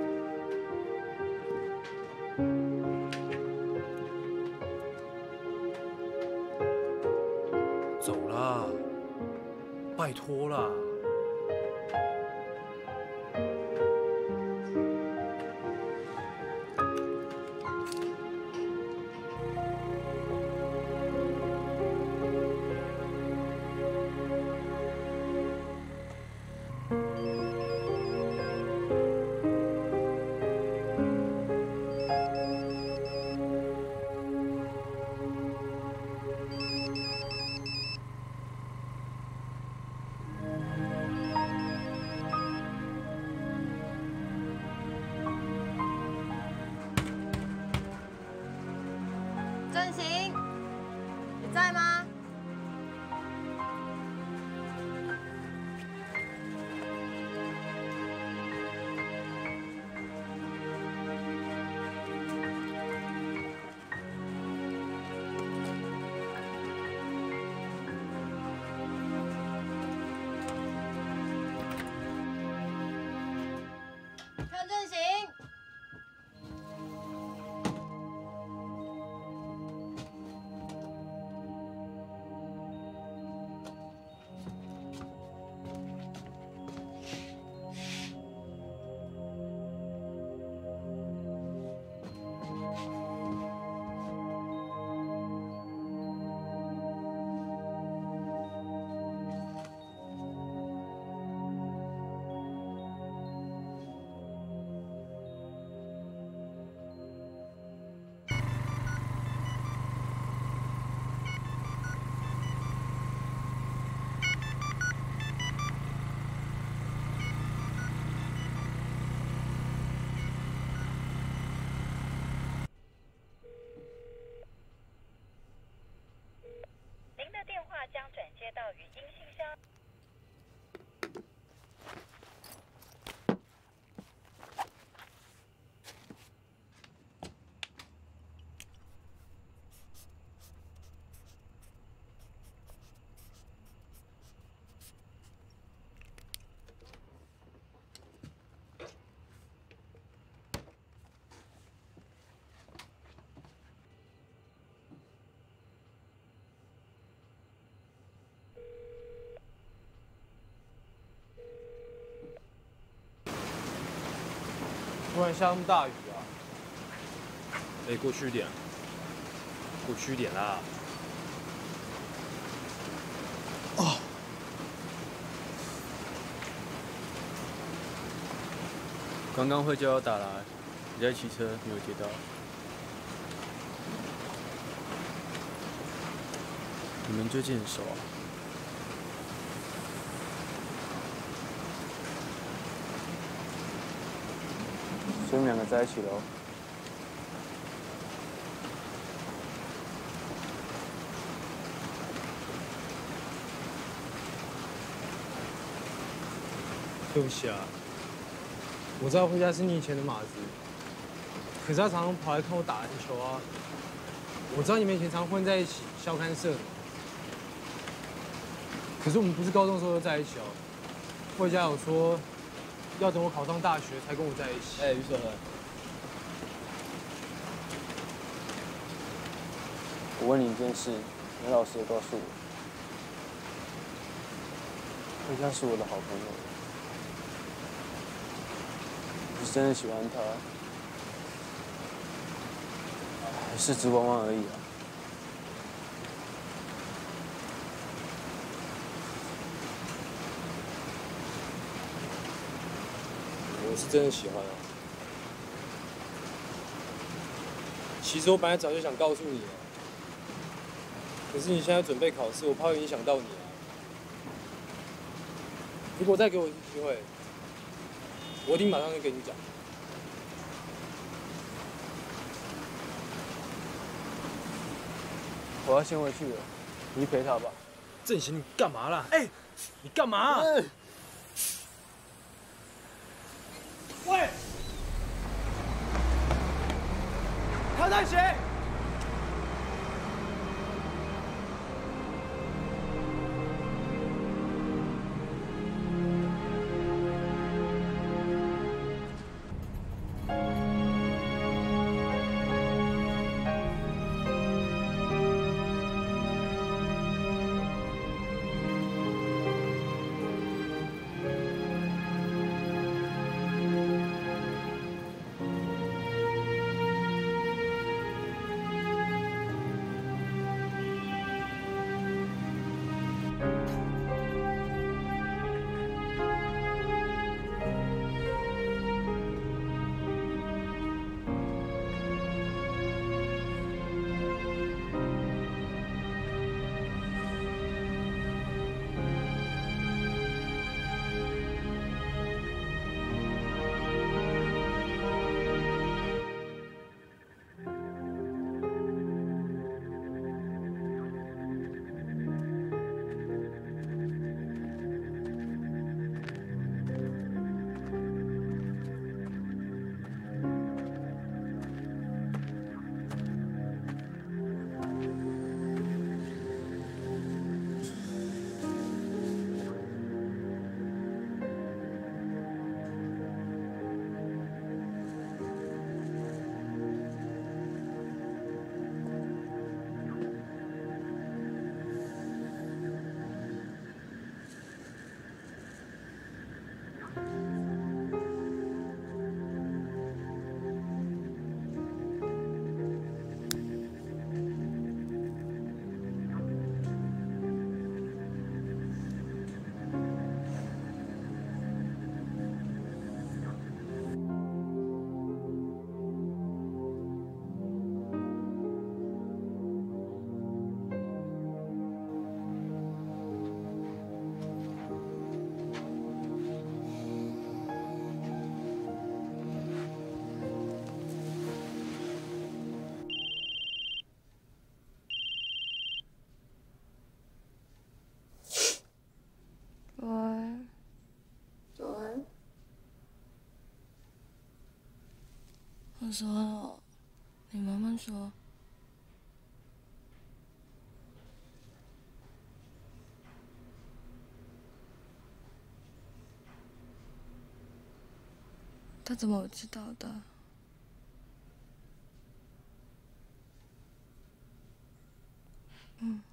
[SPEAKER 2] 走啦！拜托啦！
[SPEAKER 7] 正行，你在吗？看正行。
[SPEAKER 18] 您的电话将转接到语音信箱。
[SPEAKER 13] 突然下那么大雨啊？
[SPEAKER 11] 哎，过去一点，过去一点啦。
[SPEAKER 2] 哦。刚刚慧叫我打来，你在骑车，没有接到。你们最近很熟啊？所以你们两个在一起喽？
[SPEAKER 13] 对不起啊，我知道慧佳是你以前的马子，可是他常常跑来看我打篮球啊。我知道你们以前常混在一起，校刊社的。可是我们不是高中时候就在一起哦。慧佳有说，要等我考上大学才跟我在一起。
[SPEAKER 2] 哎，于守恒，我问你一件事，你老实的告诉我。慧佳是我的好朋友，我是真的喜欢她，还是只玩玩而已啊？
[SPEAKER 13] 我是真的喜欢啊。其实我本来早就想告诉你了，可是你现在准备考试，我怕会影响到你啊。如果再给我一次机会，我一定马上就跟你讲。
[SPEAKER 2] 我要先回去了，你陪他吧。
[SPEAKER 11] 正贤，你干嘛啦？哎，你干嘛？
[SPEAKER 4] 喂，他在谁？
[SPEAKER 7] 我说了，你慢慢说。他怎么知道的？嗯。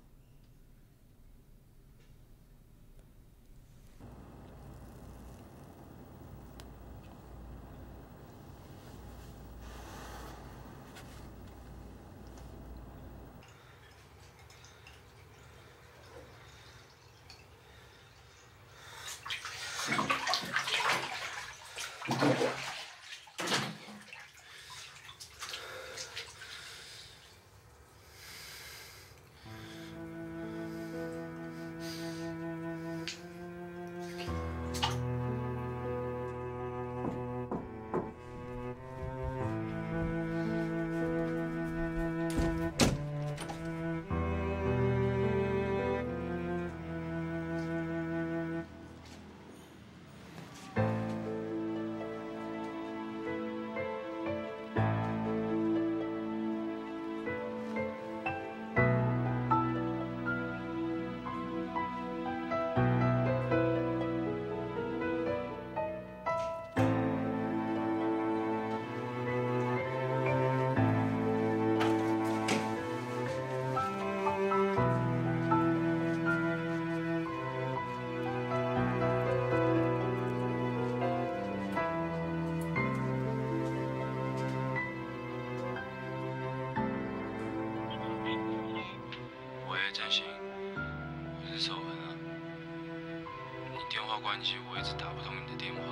[SPEAKER 11] 振兴，我是守恒啊。你电话关机，我一直打不通你的电话。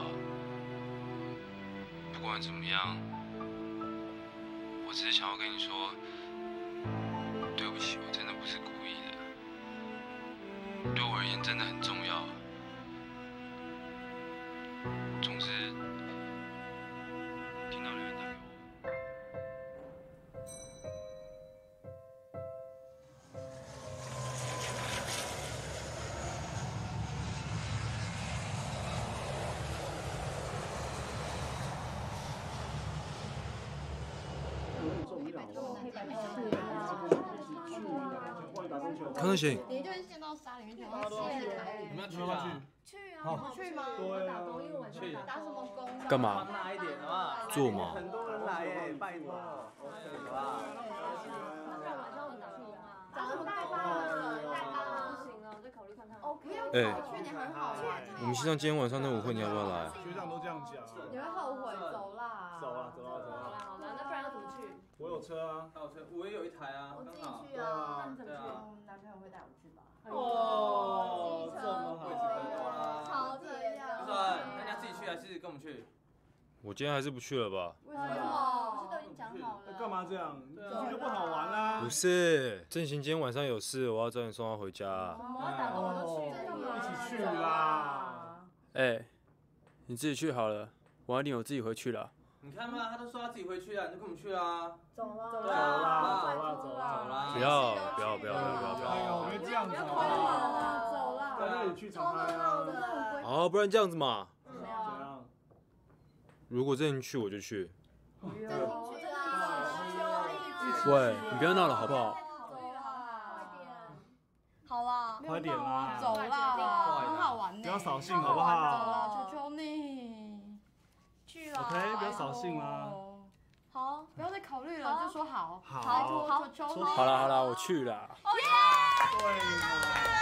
[SPEAKER 11] 不管怎么样，我只是想要跟你说，对不起，我真的不是故意的。对我而言，真的很重要。总之，听到有人打给我。 康德行，
[SPEAKER 15] 你就是陷到沙里面去，然后
[SPEAKER 12] 你们要去啊？
[SPEAKER 15] 去啊，去吗？
[SPEAKER 12] 对啊，
[SPEAKER 15] 去打什么工？
[SPEAKER 2] 干嘛？
[SPEAKER 14] 大一点好不好？
[SPEAKER 11] 做嘛？
[SPEAKER 14] 很多人来耶，拜托，好不好？
[SPEAKER 15] 长得太棒了，太棒了，不行了，再考虑看看。OK，去年很好玩。
[SPEAKER 11] 我们西藏今天晚上那舞会，你要不要来？
[SPEAKER 6] 学长都这样讲。
[SPEAKER 15] 你会后悔，走啦。
[SPEAKER 6] 走啊，走啊，走啊。
[SPEAKER 15] 好啦，那不然要怎么去？
[SPEAKER 6] 我有车啊。
[SPEAKER 12] 有车，我也有一台啊，
[SPEAKER 15] 我自己
[SPEAKER 12] 刚好。
[SPEAKER 15] 去啊。那你怎么去？男朋友会带我去吧？
[SPEAKER 12] 哦，
[SPEAKER 15] 机车
[SPEAKER 12] 这么好，
[SPEAKER 15] 超贴呀。
[SPEAKER 12] 不算，那你要自己去还是跟我们去？
[SPEAKER 11] 我今天还是不去了吧？
[SPEAKER 15] 为什么？不是都已经讲好了？
[SPEAKER 6] 干嘛这样？你去就不好玩啦。
[SPEAKER 11] 不是，振兴今天晚上有事，我要早点送他回家。
[SPEAKER 15] 我要打工我都去，
[SPEAKER 6] 一起去啦。
[SPEAKER 2] 哎，你自己去好了，王一定我自己回去了。
[SPEAKER 12] 你看嘛，他都说他自己回去了，你就跟我们去啦。
[SPEAKER 15] 走啦，
[SPEAKER 12] 走啦！
[SPEAKER 11] 不要！
[SPEAKER 6] 哎呦，别这样子
[SPEAKER 15] 走啦！
[SPEAKER 6] 大家一起去敞开啊。
[SPEAKER 11] 好，不然这样子嘛。
[SPEAKER 6] 怎样？
[SPEAKER 11] 如果振兴去，我就去。
[SPEAKER 2] 喂，你不要闹了好不好？
[SPEAKER 1] 好啦，
[SPEAKER 6] 快点啦！
[SPEAKER 15] 走啦，很好玩呢。
[SPEAKER 6] 不要扫兴好不好？
[SPEAKER 15] 走啦，求求你，去啦。
[SPEAKER 6] OK，不要扫兴啦。
[SPEAKER 15] 好，不要再考虑了，就说好。
[SPEAKER 6] 好，
[SPEAKER 15] 求求你。
[SPEAKER 2] 好啦，我去啦。
[SPEAKER 6] 对嘛。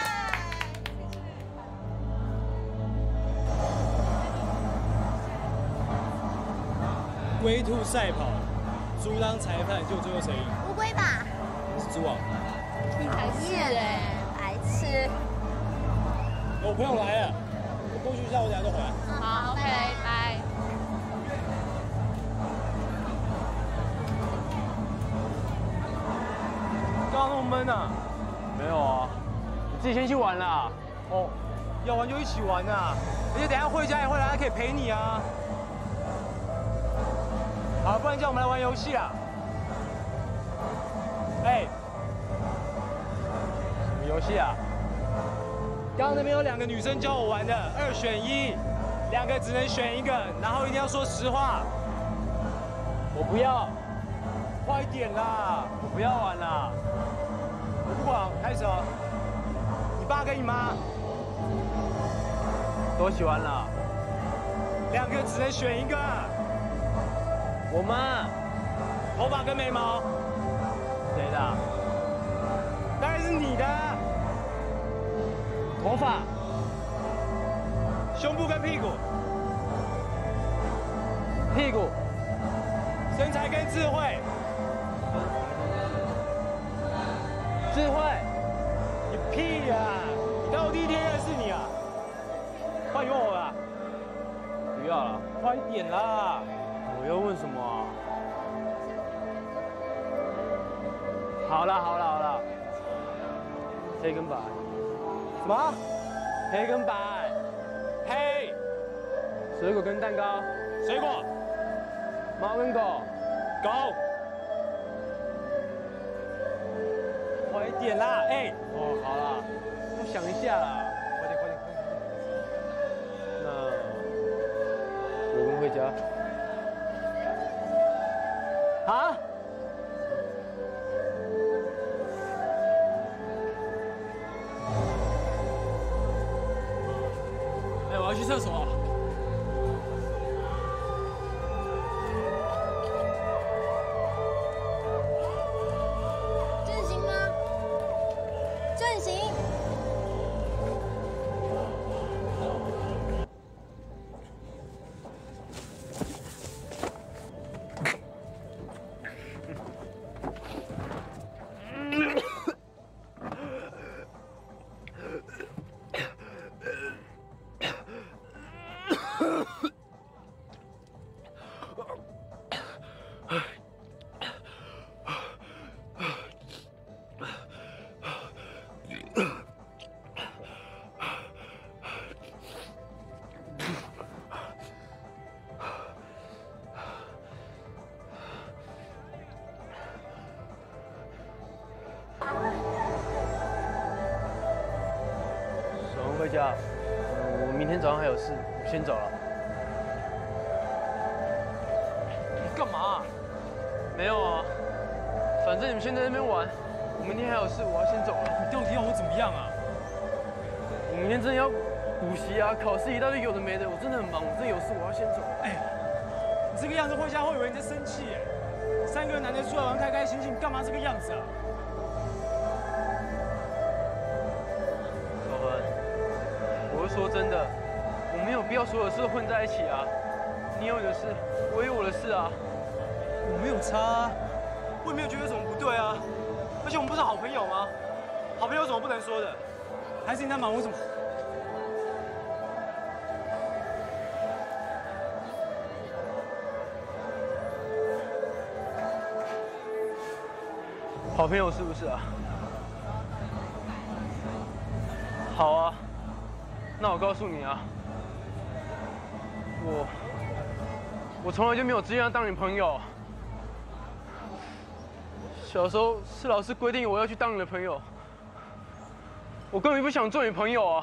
[SPEAKER 4] 龟兔赛跑，猪当裁判，就最后谁赢？
[SPEAKER 5] 乌龟吧？
[SPEAKER 4] 你是猪啊？
[SPEAKER 15] 你才是哎，
[SPEAKER 5] 白痴。
[SPEAKER 4] 我朋友来了，我过去一下，我等下就回来。
[SPEAKER 15] 好 ，OK，拜。
[SPEAKER 4] 刚刚那么闷啊？
[SPEAKER 2] 没有啊，你自己先去玩啦。
[SPEAKER 4] 哦，要玩就一起玩啊！而且等下回家也会来，还可以陪你啊。 好，不然叫我们来玩游戏啦。哎，什么游戏啊？刚刚那边有2个女生教我玩的，2选1，2个只能选一个，然后一定要说实话。我不要，快点啦！我不要玩啦。我不管，开始哦。你爸跟你妈
[SPEAKER 2] 都喜欢啦。
[SPEAKER 4] 2个只能选一个。 我妈，头发跟眉毛，
[SPEAKER 2] 谁的？
[SPEAKER 4] 当然是你的。头发、胸部跟屁股，
[SPEAKER 2] 屁股、
[SPEAKER 4] 身材跟智慧，
[SPEAKER 2] 智慧，
[SPEAKER 4] 你屁呀！你当我第一天认识你啊？快问我啦！
[SPEAKER 2] 不要了，
[SPEAKER 4] 快点啦！
[SPEAKER 2] 我又问什么啊？好了，黑跟白。
[SPEAKER 4] 什么？
[SPEAKER 2] 黑跟白。
[SPEAKER 4] 黑。
[SPEAKER 2] 水果跟蛋糕。
[SPEAKER 4] 水果。
[SPEAKER 2] 猫跟狗。
[SPEAKER 4] 狗。快点啦！哎。
[SPEAKER 2] 哦，好啦，我想一下啦。
[SPEAKER 4] 快点。
[SPEAKER 2] 那我们回家。 啊！
[SPEAKER 4] 哎，我要去厕所。
[SPEAKER 1] 阵型吗？阵型。
[SPEAKER 2] 小红回家，我明天早上还有事，我先走了。
[SPEAKER 13] 你干嘛？
[SPEAKER 2] 没有啊，反正你们先在那边玩，我明天还有事，我要先走了。
[SPEAKER 13] 你到底要我怎么样啊？
[SPEAKER 2] 我明天真的要补习啊，考试一大堆有的没的，我真的很忙，我真的有事，我要先走。
[SPEAKER 13] 哎，你这个样子，慧佳会以为你在生气哎。3个人男的出来玩，开开心心，干嘛这个样子啊？
[SPEAKER 2] 小恒，我是说真的，我没有必要所有事都混在一起啊。你有你的事，我有我的事啊。
[SPEAKER 13] 我没有差啊，我也没有觉得有什么不对啊。而且我们不是好朋友吗？好朋友有什么不能说的？还是你在忙我什么？
[SPEAKER 2] 好朋友是不是啊？好啊，那我告诉你啊，我从来就没有志愿要当你朋友。小时候是老师规定我要去当你的朋友，我根本不想做你朋友啊。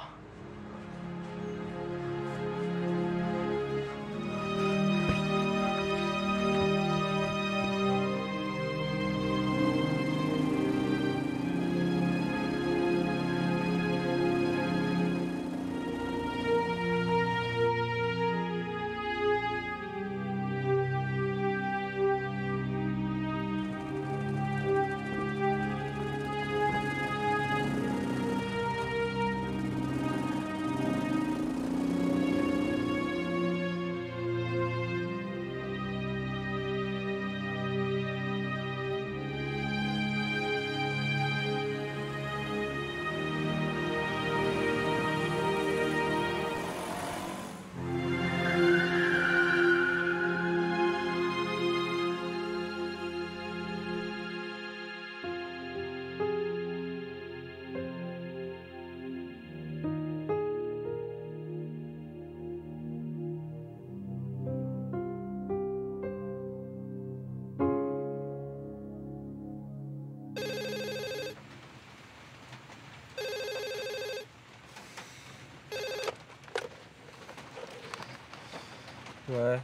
[SPEAKER 2] 喂，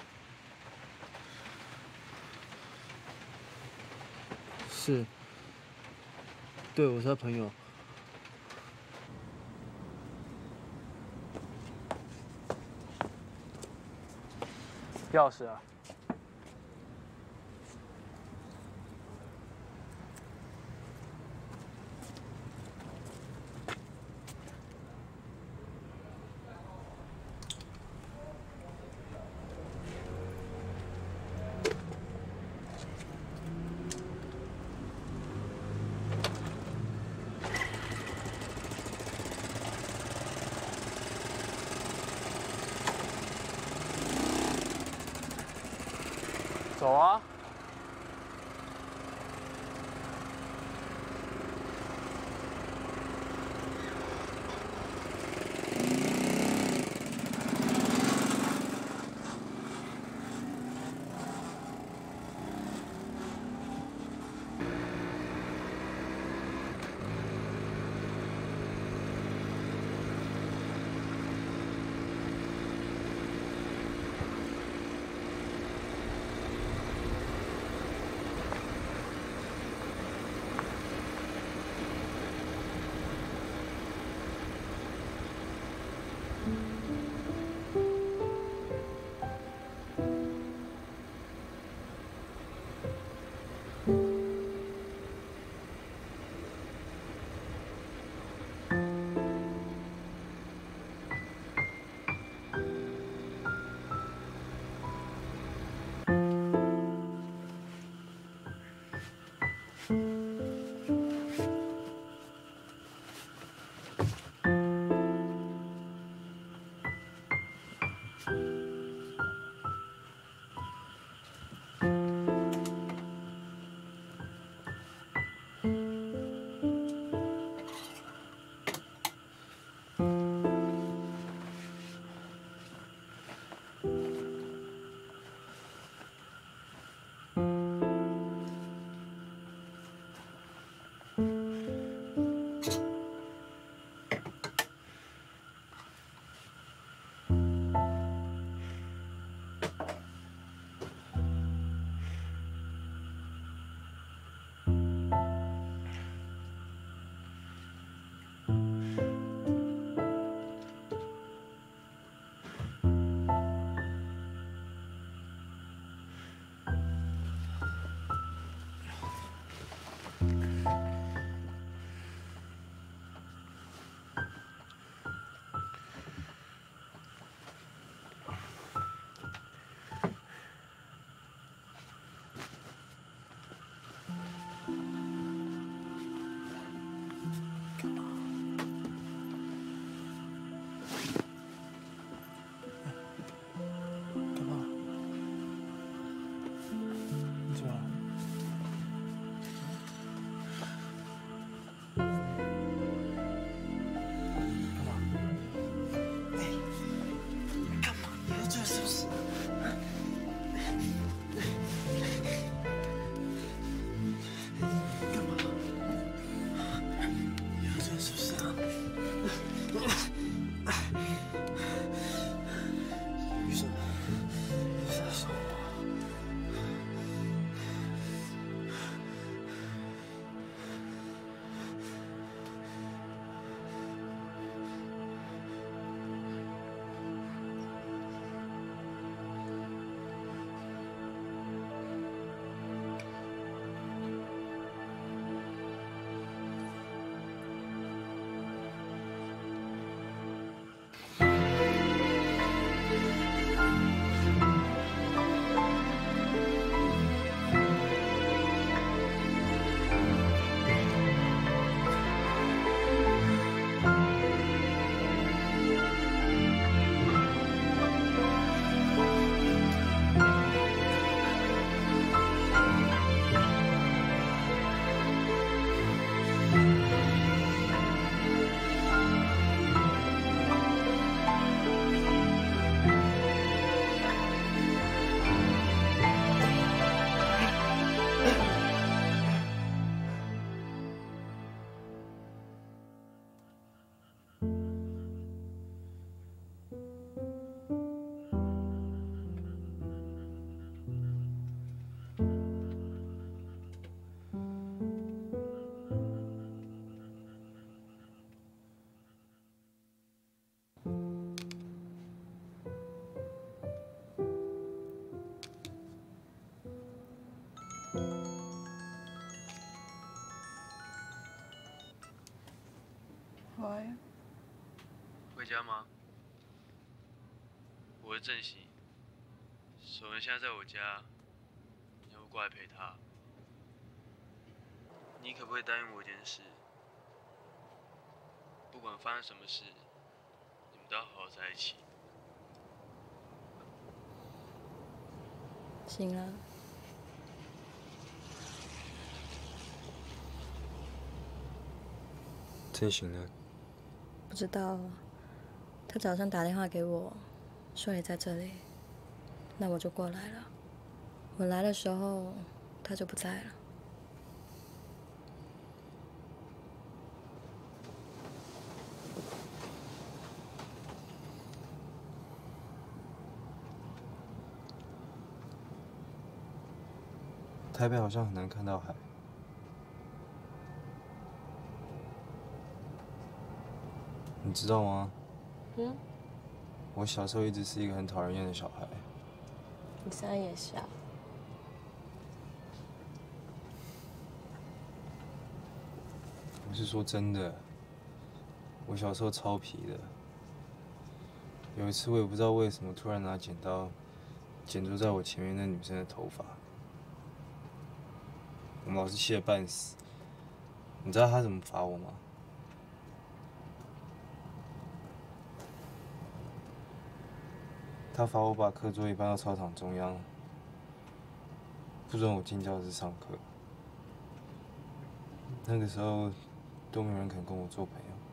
[SPEAKER 2] 是，对，我是他朋友。钥匙啊？走啊！ 家吗？我是郑喜，守仁现在在我家，你要不过来陪他？你可不可以答应我一件事？不管发生什么事，你们都要好好在一起。
[SPEAKER 7] 行了。
[SPEAKER 13] 真行了？
[SPEAKER 7] 不知道，他早上打电话给我，说你在这里，那我就过来了。我来的时候，他就不在了。
[SPEAKER 13] 台北好像很难看到海。你知道吗？我小时候一直是一个很讨人厌的小孩。
[SPEAKER 7] 你现在也是啊。
[SPEAKER 13] 我是说真的，我小时候超皮的。有一次我也不知道为什么，突然拿剪刀剪住在我前面那女生的头发，我们老师气得半死。你知道他怎么罚我吗？他罚我把课桌椅搬到操场中央，不准我进教室上课。那个时候都没有人肯跟我做朋友。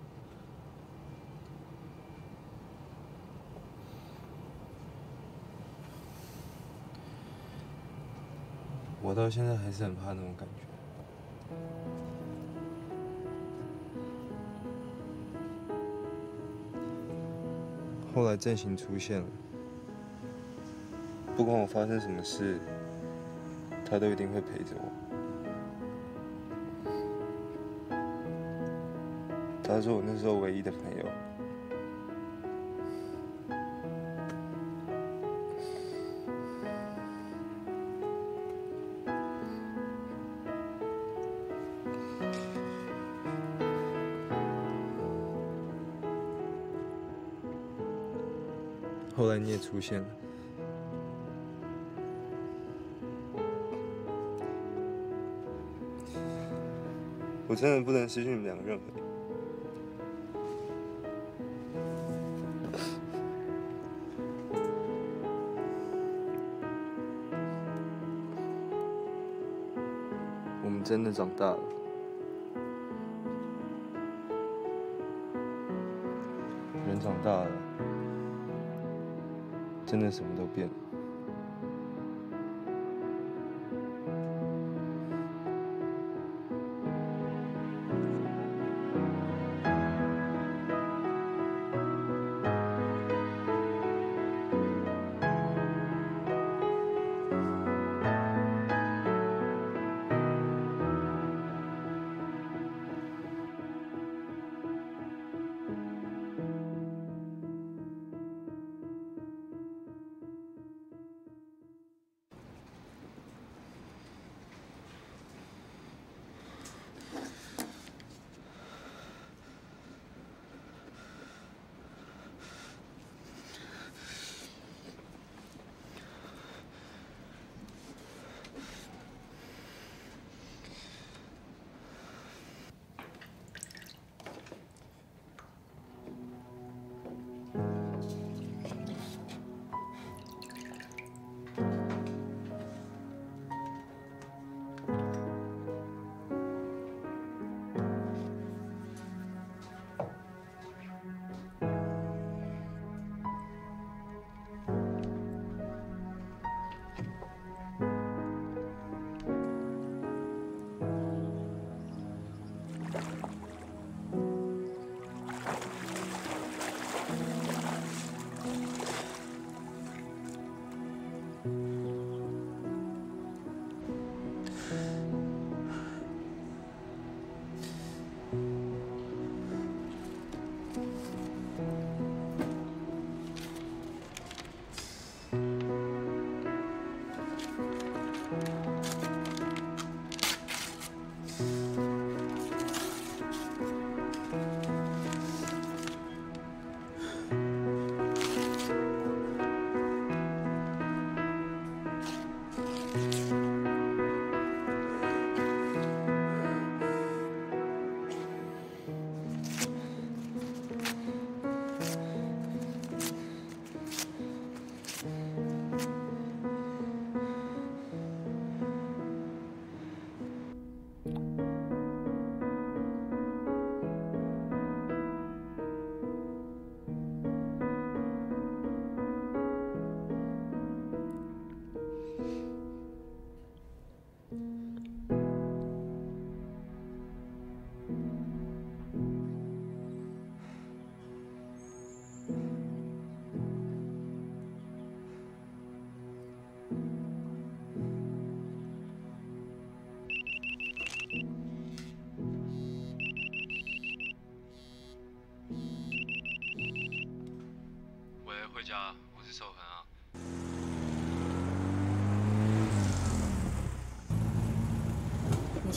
[SPEAKER 13] 我到现在还是很怕那种感觉。后来郑行出现了，不管我发生什么事，他都一定会陪着我。他是我那时候唯一的朋友。后来你也出现了。我真的不能失去你们两个任何一个。我们真的长大了。人长大了，真的什么都变了。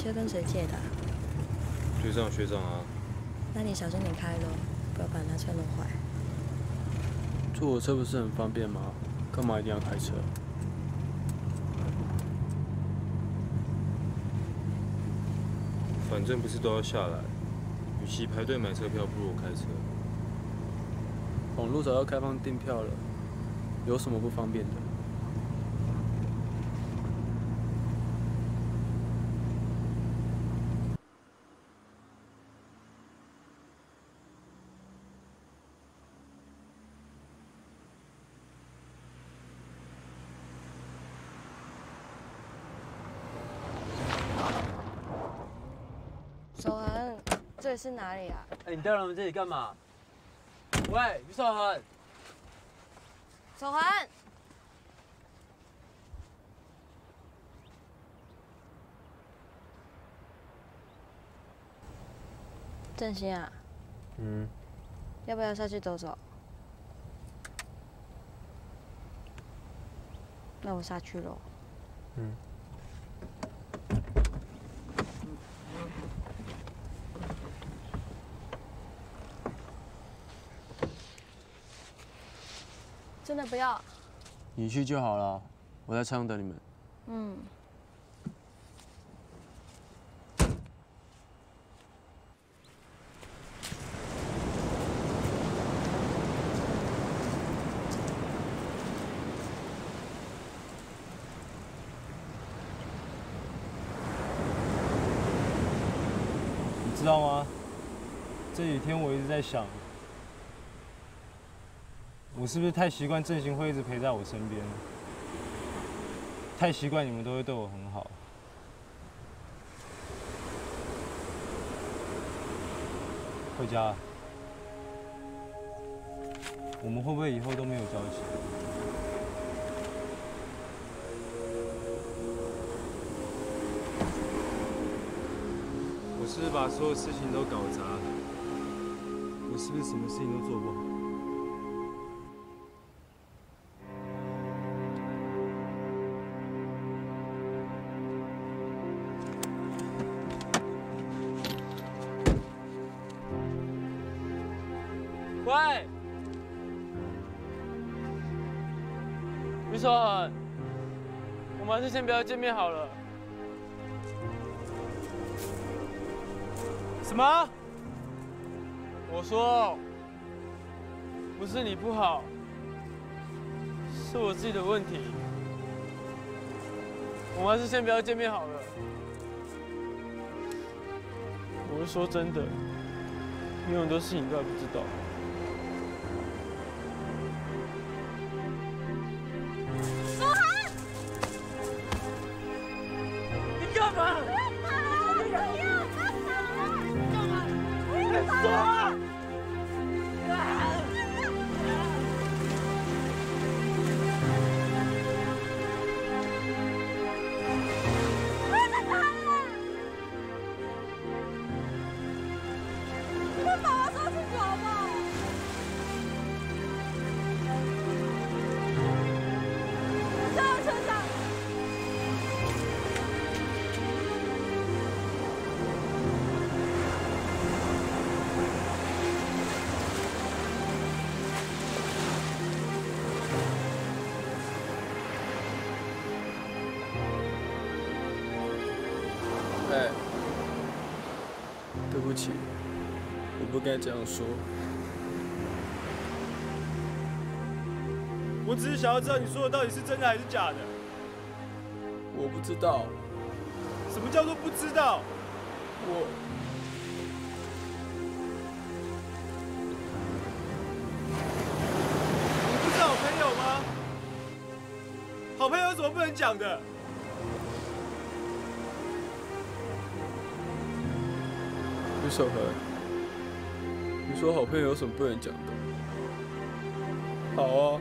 [SPEAKER 7] 车跟谁借的、啊？
[SPEAKER 13] 学长啊。
[SPEAKER 7] 那你小心点开喽，不要把那车弄坏。
[SPEAKER 2] 坐我车不是很方便吗？干嘛一定要开车？
[SPEAKER 13] 反正不是都要下来，与其排队买车票，不如我开车。
[SPEAKER 2] 网络早要开放订票了，有什么不方便的？
[SPEAKER 7] 守恒，这里是哪里啊？
[SPEAKER 4] 哎，你带我们这里干嘛？喂，于守恒。
[SPEAKER 7] 守恒。振兴啊。要不要下去走走？那我下去喽。真的不要？
[SPEAKER 2] 你去就好了，我在车上等你们。
[SPEAKER 4] 你知道吗？这几天我一直在想。我是不是太习惯振兴会一直陪在我身边？太习惯你们都会对我很好。回家，我们会不会以后都没有交集？我是不是把所有事情都搞砸？我是不是什么事情都做不好？喂，于守恒，我们还是先不要见面好了。什么？我说，不是你不好，是我自己的问题。我们还是先不要见面好了。我是说真的，因为很多事情都还不知道。干嘛？不要！干嘛？说啊！你们把我说清楚好不好？车上，车上。
[SPEAKER 2] 哎，对不起，我不该这样说。
[SPEAKER 6] 我只是想要知道你说的到底是真的还是假的。
[SPEAKER 2] 我不知道。
[SPEAKER 6] 什么叫做不知道？你不是好朋友吗？好朋友有什么不能讲的？
[SPEAKER 2] 于守恒，你说好朋友有什么不能讲的？好啊，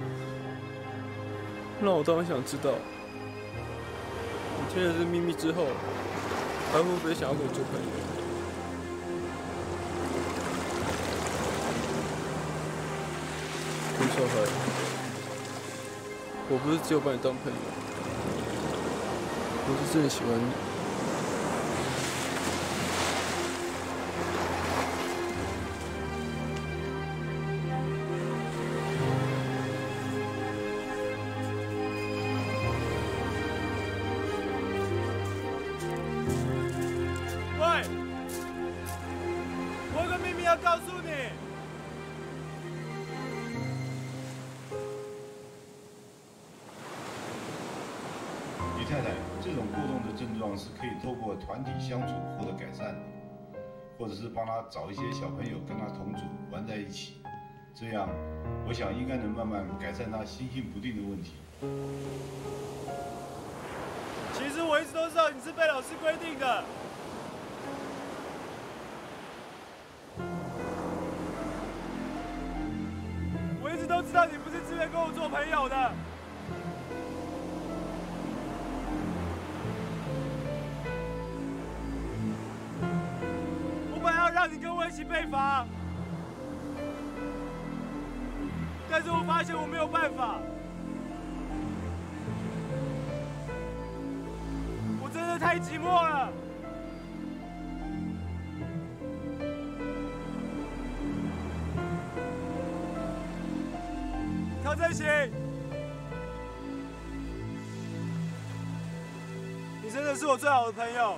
[SPEAKER 2] 那我当然想知道，你听了这秘密之后，还会不会想要跟我做朋友？于守恒，我不是只有把你当朋友，我是真的喜欢你。
[SPEAKER 6] 要告诉你。
[SPEAKER 18] 李太太，这种过动的症状是可以透过团体相处获得改善的，或者是帮他找一些小朋友跟他同组玩在一起，这样我想应该能慢慢改善他心性不定的问题。
[SPEAKER 6] 其实我一直都知道你是被老师规定的。我一直都知道你不是自愿跟我做朋友的。我本来要让你跟我一起被罚，但是我发现我没有办法。我真的太寂寞了。陶振行，你真的是我最好的朋友。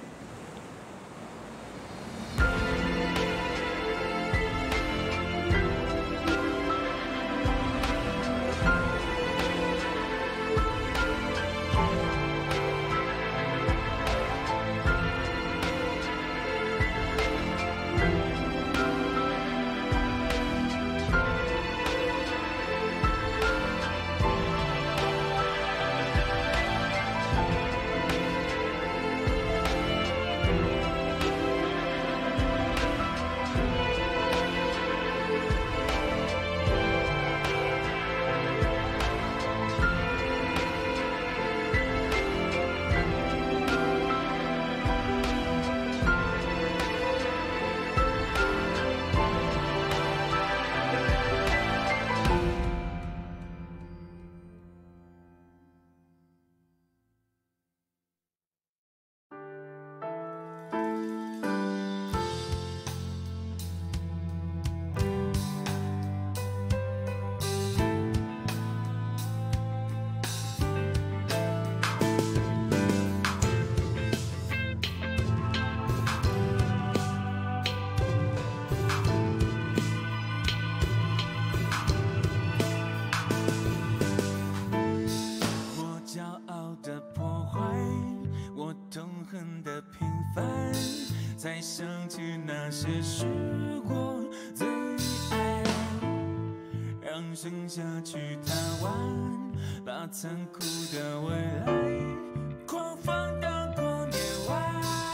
[SPEAKER 19] 才想起那些时光最爱，让剩下去贪玩，把残酷的未来狂放到过年外。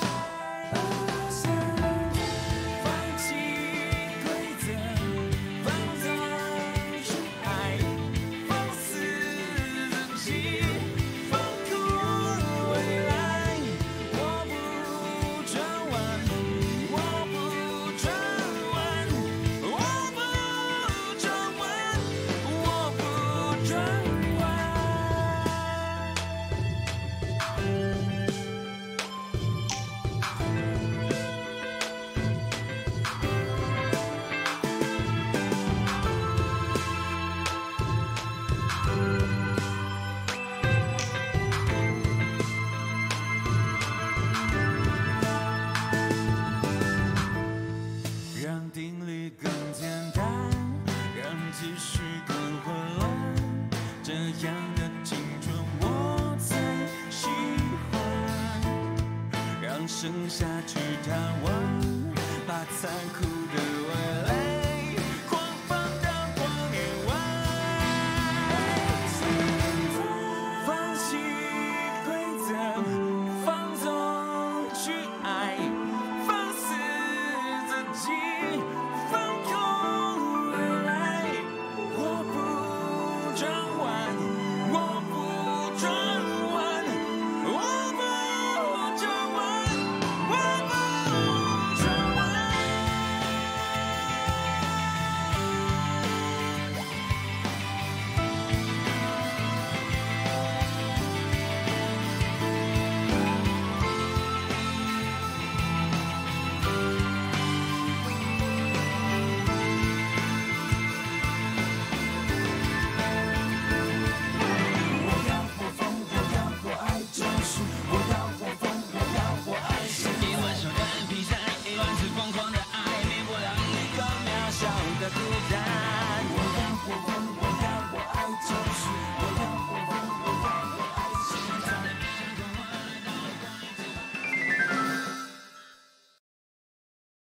[SPEAKER 19] 放弃规则，放纵是爱，放肆自己，放酷未来。剩下去贪玩，把残酷